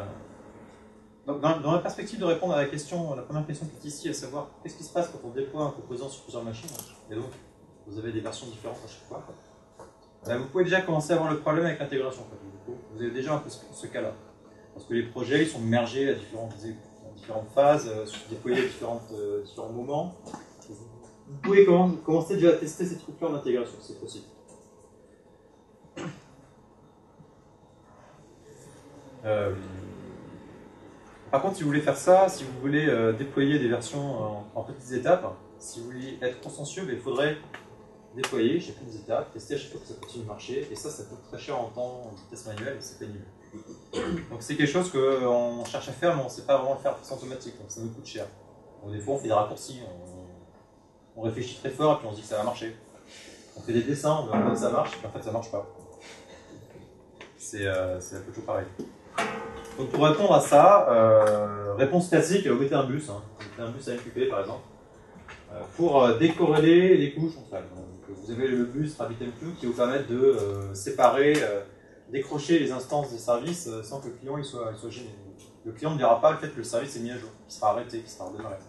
dans la perspective de répondre à la première question qui est ici, à savoir qu'est-ce qui se passe quand on déploie un composant sur plusieurs machines, et donc vous avez des versions différentes à chaque fois. Vous pouvez déjà commencer à avoir le problème avec l'intégration. Vous avez déjà un peu ce cas-là, parce que les projets ils sont mergés à différentes phases, déployés à différents moments. Vous pouvez commencer déjà à tester ces trucs-là en intégration, c'est possible. Par contre, si vous voulez faire ça, si vous voulez déployer des versions en petites étapes, si vous voulez être consciencieux, il faudrait déployer chaque petites étapes, tester à chaque fois que ça continue de marcher, et ça coûte très cher en temps, en vitesse manuelle, et c'est pénible. Donc c'est quelque chose qu'on cherche à faire, mais on ne sait pas vraiment le faire de façon automatique, donc ça nous coûte cher. Donc, des fois, on fait des raccourcis, on réfléchit très fort, et puis on se dit que ça va marcher. On fait des dessins, on veut que ça marche, et en fait ça ne marche pas. C'est un peu toujours pareil. Donc pour répondre à ça, réponse classique, vous mettez un bus, vous mettez un bus à MQP par exemple, pour décorréler les couches entre elles. vous avez le bus RabbitMQ qui vous permet de séparer, décrocher les instances des services sans que le client il soit gêné. Le client ne verra pas le fait que le service est mis à jour, qu'il sera arrêté, qu'il sera redémarré.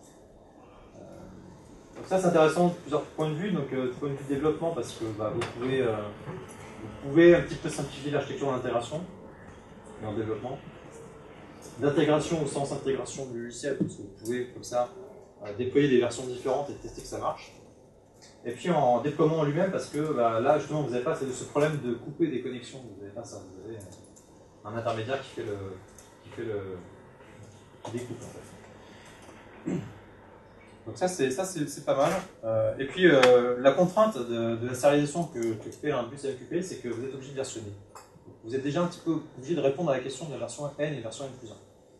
Donc ça c'est intéressant de plusieurs points de vue, donc du point de vue développement parce que vous pouvez un petit peu simplifier l'architecture d'intégration et en développement. D'intégration au sens intégration du logiciel, parce que vous pouvez comme ça déployer des versions différentes et tester que ça marche. Et puis en déploiement en lui-même, parce que là justement vous n'avez pas ce problème de couper des connexions, vous n'avez pas ça, vous avez un intermédiaire qui découpe en fait. Donc ça c'est pas mal. Et puis la contrainte de la sérialisation que fait un bus MQP, c'est que vous êtes obligé de versionner. Vous êtes déjà un petit peu obligé de répondre à la question de la version N et version N+1.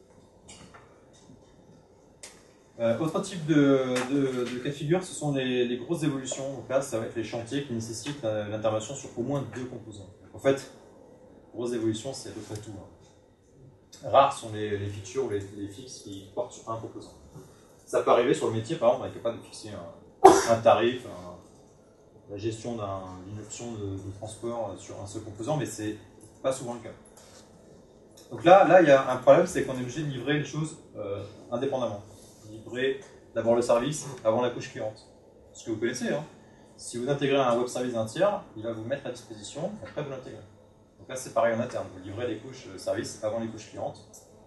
Autre type de cas de figure, ce sont les grosses évolutions. Donc là, ça va être les chantiers qui nécessitent l'intervention sur au moins 2 composants. Donc en fait, grosses évolutions, c'est à peu près tout. Rares sont les features ou les fixes qui portent sur un composant. Ça peut arriver sur le métier, par exemple, on est capable de fixer un tarif, la gestion d'une option de transport sur un seul composant, mais c'est pas souvent le cas. Donc là, il y a un problème, c'est qu'on est obligé de livrer les choses indépendamment. Livrer d'abord le service avant la couche cliente. Ce que vous connaissez, hein. Si vous intégrez un web service d'un tiers, il va vous mettre à disposition, après vous l'intégrez. Donc là, c'est pareil en interne, vous livrez les couches service avant les couches clientes.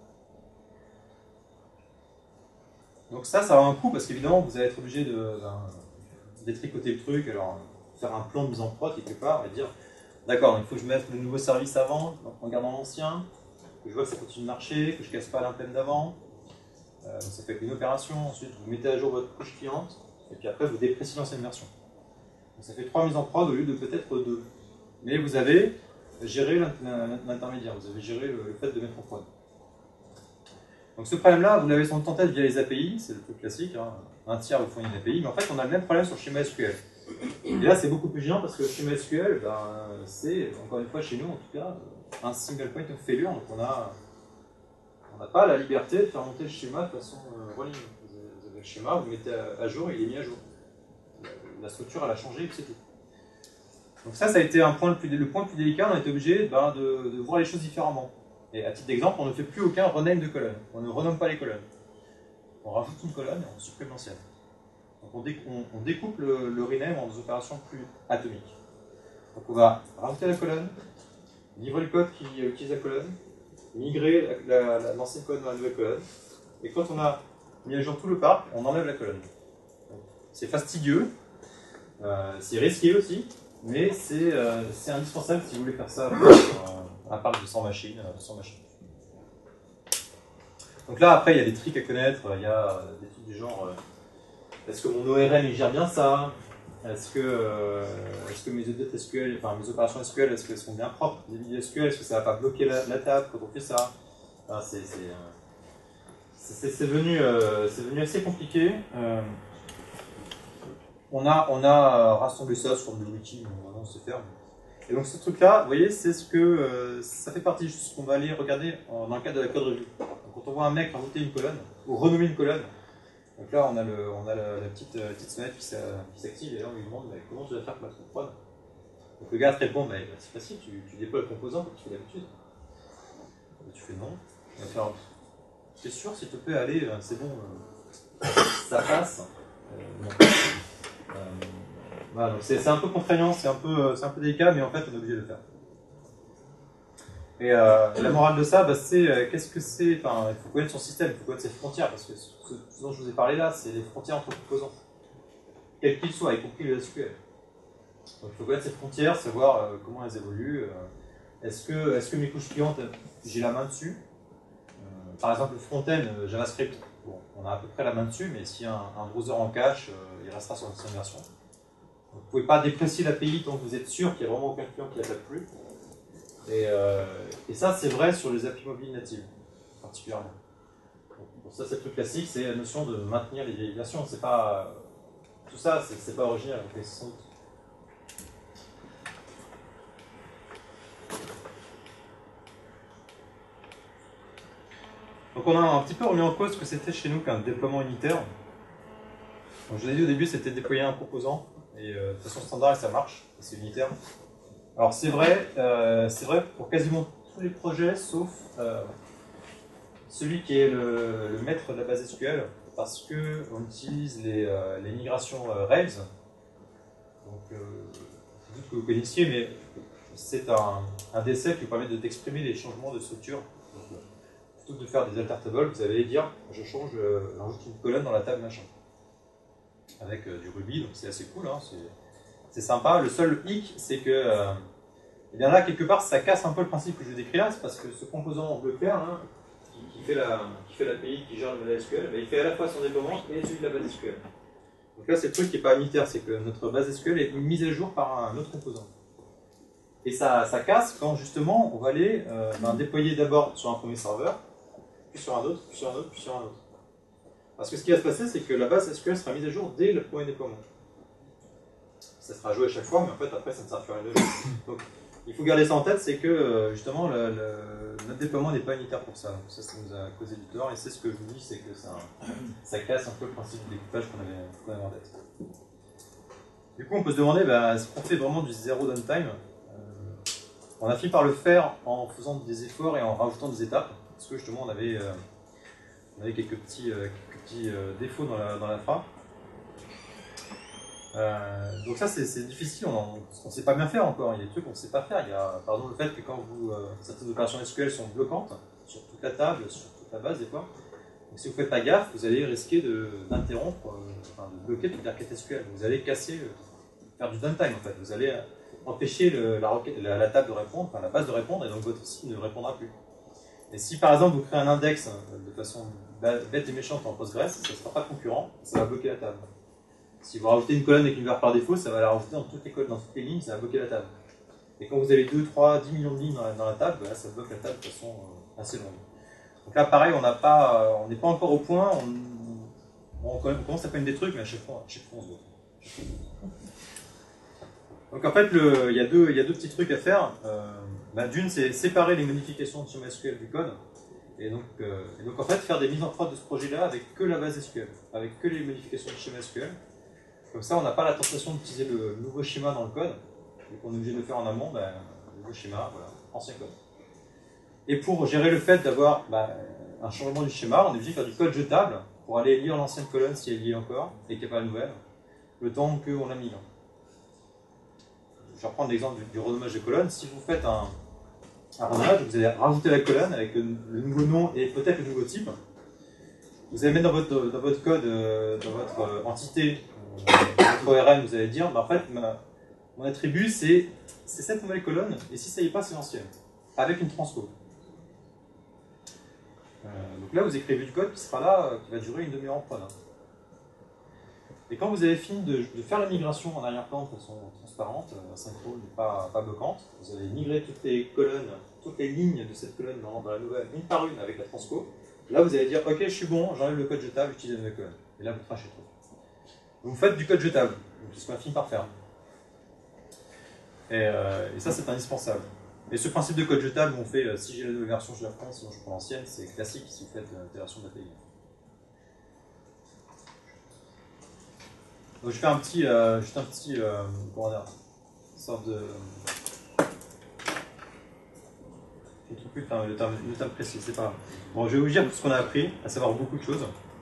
Donc ça va avoir un coût parce qu'évidemment, vous allez être obligé de détricoter le truc, alors faire un plan de mise en prod quelque part et dire d'accord, il faut que je mette le nouveau service avant, en gardant l'ancien, que je vois que ça continue de marcher, que je ne casse pas l'implème d'avant. Ça fait une opération, ensuite vous mettez à jour votre couche cliente, et puis après vous dépréciez l'ancienne version. Donc ça fait 3 mises en prod au lieu de peut-être 2. Mais vous avez géré l'intermédiaire, vous avez géré le fait de mettre en prod. Donc ce problème-là, vous l'avez sans doute en tête via les API, c'est le truc classique, hein. Un tiers vous fournit une API, mais en fait on a le même problème sur le schéma SQL. Et là c'est beaucoup plus gênant parce que le schéma SQL, c'est, encore une fois chez nous en tout cas, un single point of failure, donc on n'a pas la liberté de faire monter le schéma de façon reliée. Vous avez le schéma, vous le mettez à jour et il est mis à jour. La structure elle a changé et c'est tout. Donc ça a été le point le plus délicat, on a été obligé de voir les choses différemment. Et à titre d'exemple, on ne fait plus aucun rename de colonne. On ne renomme pas les colonnes. On rajoute une colonne et on supprime l'ancienne. Donc on découpe le rename en des opérations plus atomiques. Donc on va rajouter la colonne, livrer le code qui utilise la colonne, migrer l'ancienne colonne dans la nouvelle colonne, et quand on a mis à jour tout le parc, on enlève la colonne. C'est fastidieux, c'est risqué aussi, mais c'est indispensable si vous voulez faire ça pour un parc de 100 machines. Donc là, après, il y a des tricks à connaître, il y a des trucs du genre est-ce que mon ORM il gère bien ça? Est-ce que mes updates SQL, enfin mes opérations SQL, est-ce qu'elles sont bien propres? Des vidéos SQL, est-ce que ça ne va pas bloquer la table quand on fait ça? Enfin, c'est devenu assez compliqué. On a rassemblé ça sur le wiki, on sait faire. Et donc ce truc-là, vous voyez, c'est ça fait partie de ce qu'on va aller regarder dans le cadre de la code review. Donc, quand on voit un mec rajouter une colonne, ou renommer une colonne, donc là on a la petite sonnette qui s'active et là on lui demande comment tu vas faire pour mettre en prod. Donc le gars te répond, c'est facile, tu déploies le composant comme tu fais d'habitude. Tu fais non. Il va faire, t'es sûr s'il te plaît, allez, c'est bon, ça passe. Non. Voilà, donc c'est un peu contraignant, c'est un peu délicat, mais en fait on est obligé de le faire. Et la morale de ça, c'est qu'est-ce que c'est, enfin, il faut connaître son système, il faut connaître ses frontières, parce que ce dont je vous ai parlé là, c'est les frontières entre composants, quels qu'ils soient, y compris le SQL. Donc il faut connaître ses frontières, savoir comment elles évoluent. Est-ce que mes couches clientes, j'ai la main dessus? Par exemple, le front-end JavaScript, bon, on a à peu près la main dessus, mais s'il y a un browser en cache, il restera sur l'ancienne version. Vous ne pouvez pas déprécier l'API tant que vous êtes sûr qu'il n'y a vraiment aucun client qui l'attaque plus. Et ça, c'est vrai sur les API mobiles natives, particulièrement. Donc, ça, c'est le truc classique, c'est la notion de maintenir les vieilles versions. C'est pas, tout ça, c'est pas original. Donc, donc on a un petit peu remis en cause ce que c'était chez nous qu'un déploiement unitaire. Donc, je vous ai dit au début, c'était déployer un composant Et de façon standard, ça marche, c'est unitaire. Alors c'est vrai pour quasiment tous les projets, sauf celui qui est le maître de la base SQL, parce qu'on utilise les migrations Rails. Donc, je doute que vous connaissiez, mais c'est un DSL qui vous permet d'exprimer les changements de structure. Donc, plutôt que de faire des alter tables, vous allez dire je change, j'ajoute une colonne dans la table machin. Avec du Ruby, donc c'est assez cool, hein, c'est sympa. Le seul hic, c'est que et bien là, quelque part, ça casse un peu le principe que je décris là, c'est parce que ce composant en bleu clair, hein, qui fait l'API, qui gère le modèle SQL, il fait à la fois son déploiement et celui de la base SQL. Donc là, c'est le truc qui n'est pas unitaire, c'est que notre base SQL est mise à jour par un autre composant. Et ça casse quand justement on va aller déployer d'abord sur un premier serveur, puis sur un autre, puis sur un autre, puis sur un autre. Parce que ce qui va se passer, c'est que la base SQL sera mise à jour dès le premier déploiement. Ça sera joué à chaque fois, mais en fait après ça ne sert plus à rien de jouer. Donc il faut garder ça en tête, c'est que justement notre déploiement n'est pas unitaire pour ça. Donc ça nous a causé du tort, et c'est ce que je vous dis, c'est que ça casse un peu le principe du découpage qu'on avait en tête. Du coup on peut se demander, est-ce qu'on fait vraiment du zéro downtime? On a fini par le faire en faisant des efforts et en rajoutant des étapes, parce que justement on avait quelques petits défauts dans l'infra. Donc ça c'est difficile, on ne sait pas bien faire encore, il y a des trucs qu'on ne sait pas faire. Il y a par exemple le fait que quand certaines opérations SQL sont bloquantes sur toute la table, sur toute la base des fois, donc si vous ne faites pas gaffe, vous allez risquer d'interrompre, de bloquer toute la requête SQL. Vous allez casser, faire du downtime en fait, vous allez empêcher la table de répondre, la base de répondre, et donc votre site ne répondra plus. Et si par exemple vous créez un index de façon bête et méchante en Postgres, ça ne sera pas concurrent, ça va bloquer la table. Si vous rajoutez une colonne avec une valeur par défaut, ça va la rajouter dans toutes les colonnes, dans toutes les lignes, ça va bloquer la table. Et quand vous avez 2, 3, 10 millions de lignes dans la table, là, ça bloque la table de façon assez longue. Donc là pareil, on n'est pas encore au point, on commence à faire des trucs, mais à chaque fois on se bloque. Donc en fait, il y a deux petits trucs à faire. D'une, c'est séparer les modifications de schéma SQL du code. Et donc en fait, faire des mises en prod de ce projet-là avec que la base SQL, avec que les modifications du schéma SQL. Comme ça, on n'a pas la tentation d'utiliser le nouveau schéma dans le code. Donc on est obligé de le faire en amont, le nouveau schéma, voilà, ancien code. Et pour gérer le fait d'avoir un changement du schéma, on est obligé de faire du code jetable pour aller lire l'ancienne colonne si elle y est encore et qu'il n'y a pas la nouvelle, le temps qu'on la migre. Je vais reprendre l'exemple du renommage de colonne. Si vous faites un renommage, vous allez rajouter la colonne avec le nouveau nom et peut-être le nouveau type. Vous allez mettre dans votre code, dans votre entité, votre ORM, vous allez dire, en fait, mon attribut, c'est cette nouvelle colonne, et si ça n'y est pas, c'est l'ancienne, avec une transpo. Donc là, vous écrivez du code qui sera là, qui va durer une demi-heure en prod. Et quand vous avez fini de faire la migration en arrière-plan de façon transparente, asynchrone, pas bloquante, vous allez migrer toutes les colonnes, toutes les lignes de cette colonne dans la nouvelle, une par une avec la transpo. Là, vous allez dire, ok, je suis bon, j'enlève le code jetable, j'utilise la nouvelle colonne. Et là, vous trachez tout. Donc, vous faites du code jetable, c'est ce qu'on a fini par faire. Et ça, c'est indispensable. Et ce principe de code jetable, on fait, si j'ai la nouvelle version, je la prends, sinon je prends l'ancienne, c'est classique si vous faites l'intégration d'API. Donc je fais juste un petit, comment dire, une sorte de... Je ne trouve plus le terme précis, c'est pas grave. Bon, je vais vous dire tout ce qu'on a appris, à savoir beaucoup de choses.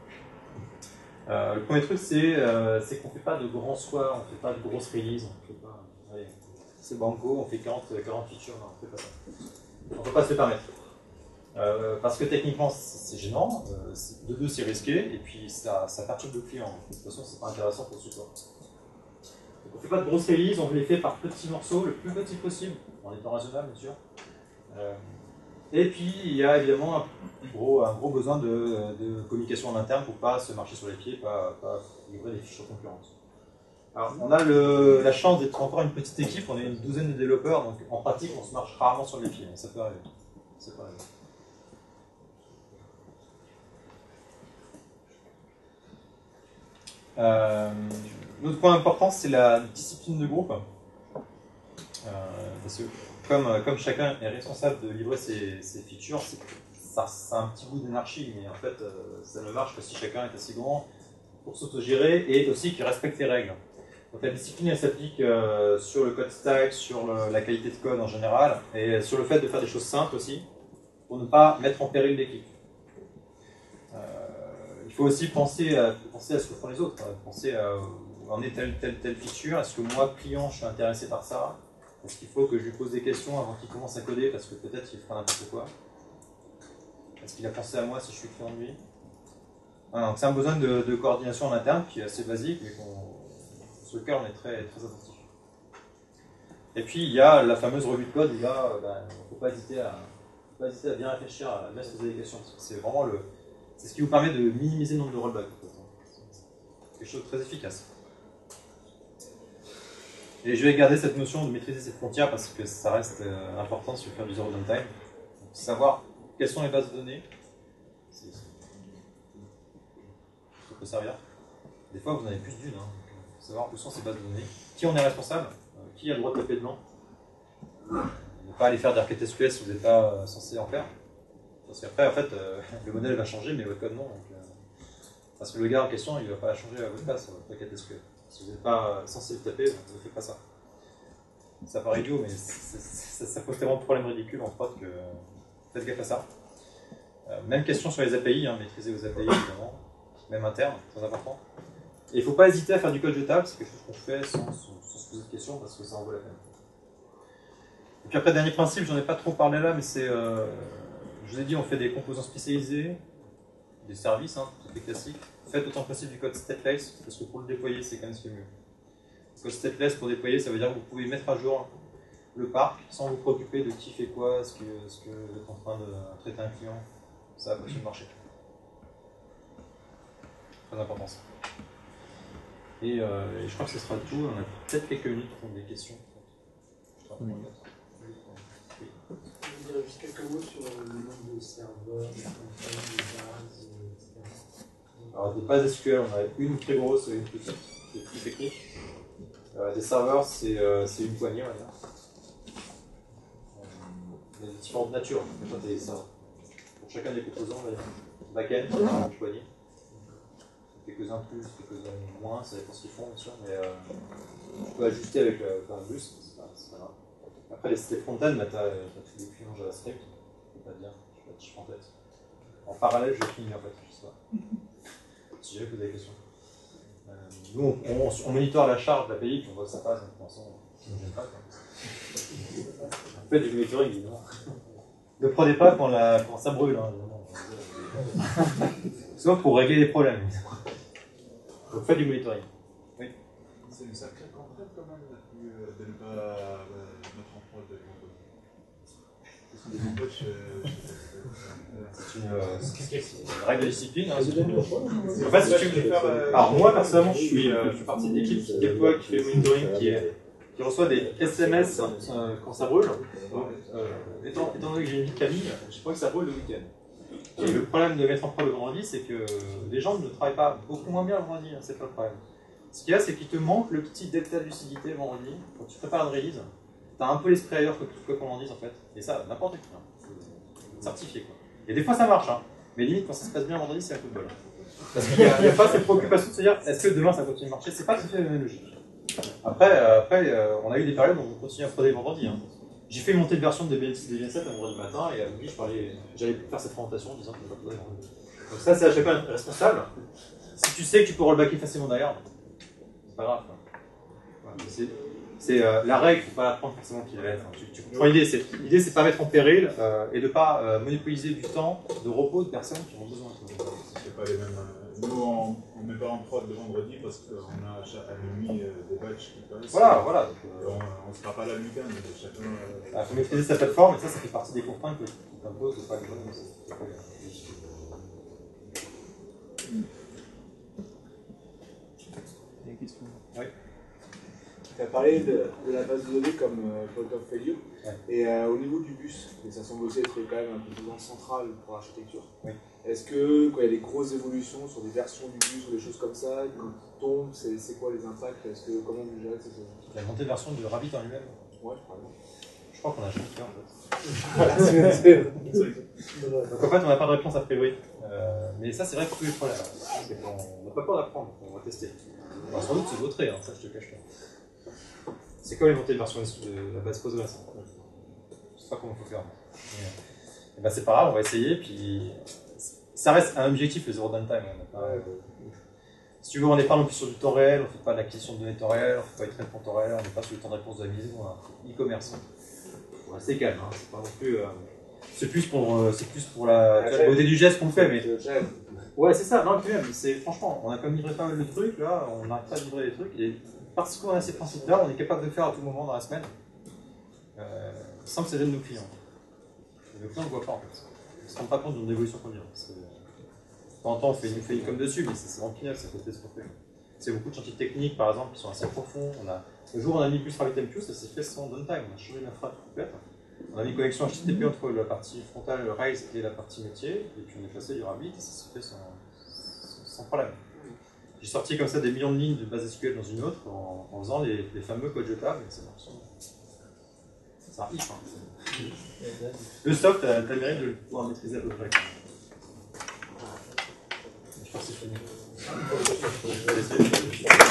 Le premier truc, c'est qu'on ne fait pas de grands soirs, on ne fait pas de grosses releases, on fait pas... Allez, c'est banco, on fait 40 features, non, on ne fait pas ça. On ne peut pas se le permettre. Parce que techniquement c'est gênant, de deux c'est risqué, et puis ça perturbe le client. De toute façon c'est pas intéressant pour le support. Donc on ne fait pas de grosses releases, on les fait par petits morceaux, le plus petit possible, en étant raisonnable bien sûr. Et puis il y a évidemment un gros besoin de communication en interne pour ne pas se marcher sur les pieds, pas livrer des fiches concurrentes. Alors on a la chance d'être encore une petite équipe, on est une douzaine de développeurs, donc en pratique on se marche rarement sur les pieds, mais ça peut arriver. Ça peut arriver. L'autre point important, c'est la discipline de groupe. Parce que comme chacun est responsable de livrer ses features, ça a un petit goût d'anarchie, mais en fait, ça ne marche que si chacun est assez grand pour s'autogérer et aussi qu'il respecte les règles. Donc la discipline, elle s'applique sur le code stack, sur la qualité de code en général, et sur le fait de faire des choses simples aussi, pour ne pas mettre en péril l'équipe. Il faut aussi penser à ce que font les autres, penser à où en est telle feature, est-ce que moi, client, je suis intéressé par ça? Est-ce qu'il faut que je lui pose des questions avant qu'il commence à coder, parce que peut-être il fera n'importe quoi? Est-ce qu'il a pensé à moi si je suis client de lui? Voilà, donc c'est un besoin de coordination en interne qui est assez basique, mais sur lequel on est très attentif. Et puis il y a la fameuse revue de code où là, il ne faut pas hésiter à bien réfléchir, à bien se poser des questions, parce que c'est vraiment c'est ce qui vous permet de minimiser le nombre de rollbacks. C'est quelque chose de très efficace. Et je vais garder cette notion de maîtriser ses frontières parce que ça reste important si vous faire du zero downtime. Donc, savoir quelles sont les bases de données, ça peut servir. Des fois, vous en avez plus d'une. Savoir où sont ces bases de données, qui en est responsable, qui a le droit de taper dedans. Ne pas aller faire des requêtes SQL si vous n'êtes pas censé en faire. Parce qu'après, en fait, le modèle va changer, mais votre code non. Donc, parce que le gars en question, il ne va pas changer à votre place, votre requête SQL. Si vous n'êtes pas censé le taper, vous ne faites pas ça. Ça paraît idiot, mais ça pose tellement de problèmes ridicules en prod que faites gaffe à ça. Même question sur les API, maîtriser vos API évidemment, même internes, très important. Et il ne faut pas hésiter à faire du code jetable, c'est quelque chose qu'on fait sans se poser de questions parce que ça en vaut la peine. Et puis après, dernier principe, j'en ai pas trop parlé là, mais c'est, je vous ai dit, on fait des composants spécialisés, des services, tout est classique. Faites autant possible du code stateless, parce que pour le déployer, c'est quand même ce qui est mieux. Le code stateless pour déployer, ça veut dire que vous pouvez mettre à jour le parc sans vous préoccuper de qui fait quoi, ce que vous êtes en train de traiter un client. Ça va pas sur le marché. Très important ça. Et je crois que ce sera tout. On a peut-être quelques minutes pour des questions. Je vais dire juste quelques mots sur le nombre de serveurs, de bases, etc. Alors des bases SQL, on a une très grosse et une plus petite, c'est plus technique. Des serveurs, c'est une poignée, on va dire. Il y a différentes natures quand des serveurs. Pour chacun des composants, on va dire. Backend, une poignée. Quelques-uns plus, quelques-uns moins, ça dépend ce qu'ils font, bien sûr, mais on peut ajuster avec un bus, c'est pas grave. Après, les front-end, tu as tous les clients JavaScript, je peux pas dire, je peux pas te chiffrer en tête. En parallèle, je finis en fait, je sais pas. Si jamais vous avez des questions. Nous, on monitore la charge de l'API, puis on voit que ça passe, donc pour l'instant, ça ne nous gêne pas. On fait du monitoring, évidemment. Ne prenez pas quand ça brûle, évidemment. Sauf pour régler les problèmes. Donc faites du monitoring. Oui. C'est une sacrée contrainte quand même de ne pas mettre en prod des compotes. C'est une règle de discipline. En fait, si tu veux faire. Alors moi personnellement, je fais partie de l'équipe qui déploie, qui fait le monitoring, qui reçoit des SMS quand ça brûle. Étant donné que j'ai une vie de famille, je crois que ça brûle le week-end. Et le problème de mettre en prod le vendredi, c'est que les gens ne travaillent pas beaucoup moins bien le vendredi, c'est pas le problème. Ce qu'il y a, c'est qu'il te manque le petit delta de lucidité le vendredi. Quand tu prépares une release, tu as un peu l'esprit ailleurs que qu'on en dise en fait. Et ça, n'importe qui. Certifié quoi. Et des fois ça marche, mais limite quand ça se passe bien le vendredi, c'est un coup de bol. Parce qu'il n'y a pas cette préoccupation de se dire est-ce que demain ça continue de marcher, c'est pas tout à fait la même logique. Après, on a eu des périodes où on continue à proder le vendredi. J'ai fait une montée de version de DBL6 et DBL7 un vendredi matin et à midi j'allais faire cette présentation en disant que je ne vais pas poder le vendredi. Donc ça c'est à chacun responsable. Si tu sais que tu peux rollbacker facilement derrière, c'est pas grave. Voilà, c'est la règle, il ne faut pas la prendre forcément qu'il va être. Tu comprends l'idée, c'est de pas mettre en péril et de ne pas monopoliser du temps de repos de personnes qui ont besoin de ça. C'est pas les mêmes. Nous, on ne met pas en prod le vendredi parce qu'on a à nuit des batchs qui passent. Voilà. On ne sera pas là le week-end, chacun. Il faut maîtriser sa plateforme et ça fait partie des contraintes qui t'imposent de ne pas les donner. Il y a une question. Oui. Tu as parlé de la base de données comme point of failure, et au niveau du bus, et ça semble aussi être quand même un composant central pour l'architecture. Oui. Est-ce que quand il y a des grosses évolutions sur des versions du bus ou des choses comme ça, quand ils tombent, c'est quoi les impacts? Comment vous gérez ces choses? La montée de version de Rabbit en lui-même. Ouais, par exemple. Je crois qu'on a jamais fait en fait. Voilà, Donc en fait, on n'a pas de réponse a priori. Mais ça, c'est vrai pour tous les problèmes. C'est qu'on n'a pas peur d'apprendre, on va tester. On va sans doute se vautrer, hein, ça je te cache pas. C'est comme inventer une version de la base Postgres. Je sais pas comment il faut faire. Mais, bah, c'est pas grave, on va essayer. Puis ça reste un objectif, le zéro downtime. Si tu veux, on n'est pas non plus sur du temps réel, on ne fait pas de l'acquisition de données temps réel, on ne fait pas du traitement temps réel, on n'est pas sur le temps de réponse de la mise on a e-commerce. Ouais, c'est calme, hein. C'est pas non plus. C'est plus pour la beauté du geste qu'on le fait, mais. Ouais, c'est ça, non, puis même, franchement, on a quand même livré pas mal de trucs, là, on n'arrête pas de livrer des trucs, et parce qu'on a ces principes-là, on est capable de le faire à tout moment dans la semaine, sans que ça gêne nos clients. Et nos clients ne le voient pas, en fait. Ils ne se rendent pas compte d'une évolution qu'on dirait. De temps en temps, on fait une com dessus, mais c'est vraiment peanuts, c'est à côté de ce qu'on fait. C'est beaucoup de chantiers techniques, par exemple, qui sont assez profonds. Le jour où on a mis plus RabbitMQ, ça s'est fait sans downtime, on a changé l'infra complète. On a mis une connexion HTTP entre la partie frontale Rails et la partie métier, et puis on est passé du Rabbit, et ça s'est fait sans problème. J'ai sorti comme ça des millions de lignes de base SQL dans une autre en faisant les fameux codes jetables, et ça marche. C'est un if. Hein. Le soft, t'as le mérite de le pouvoir maîtriser à peu près. Je pense que c'est fini.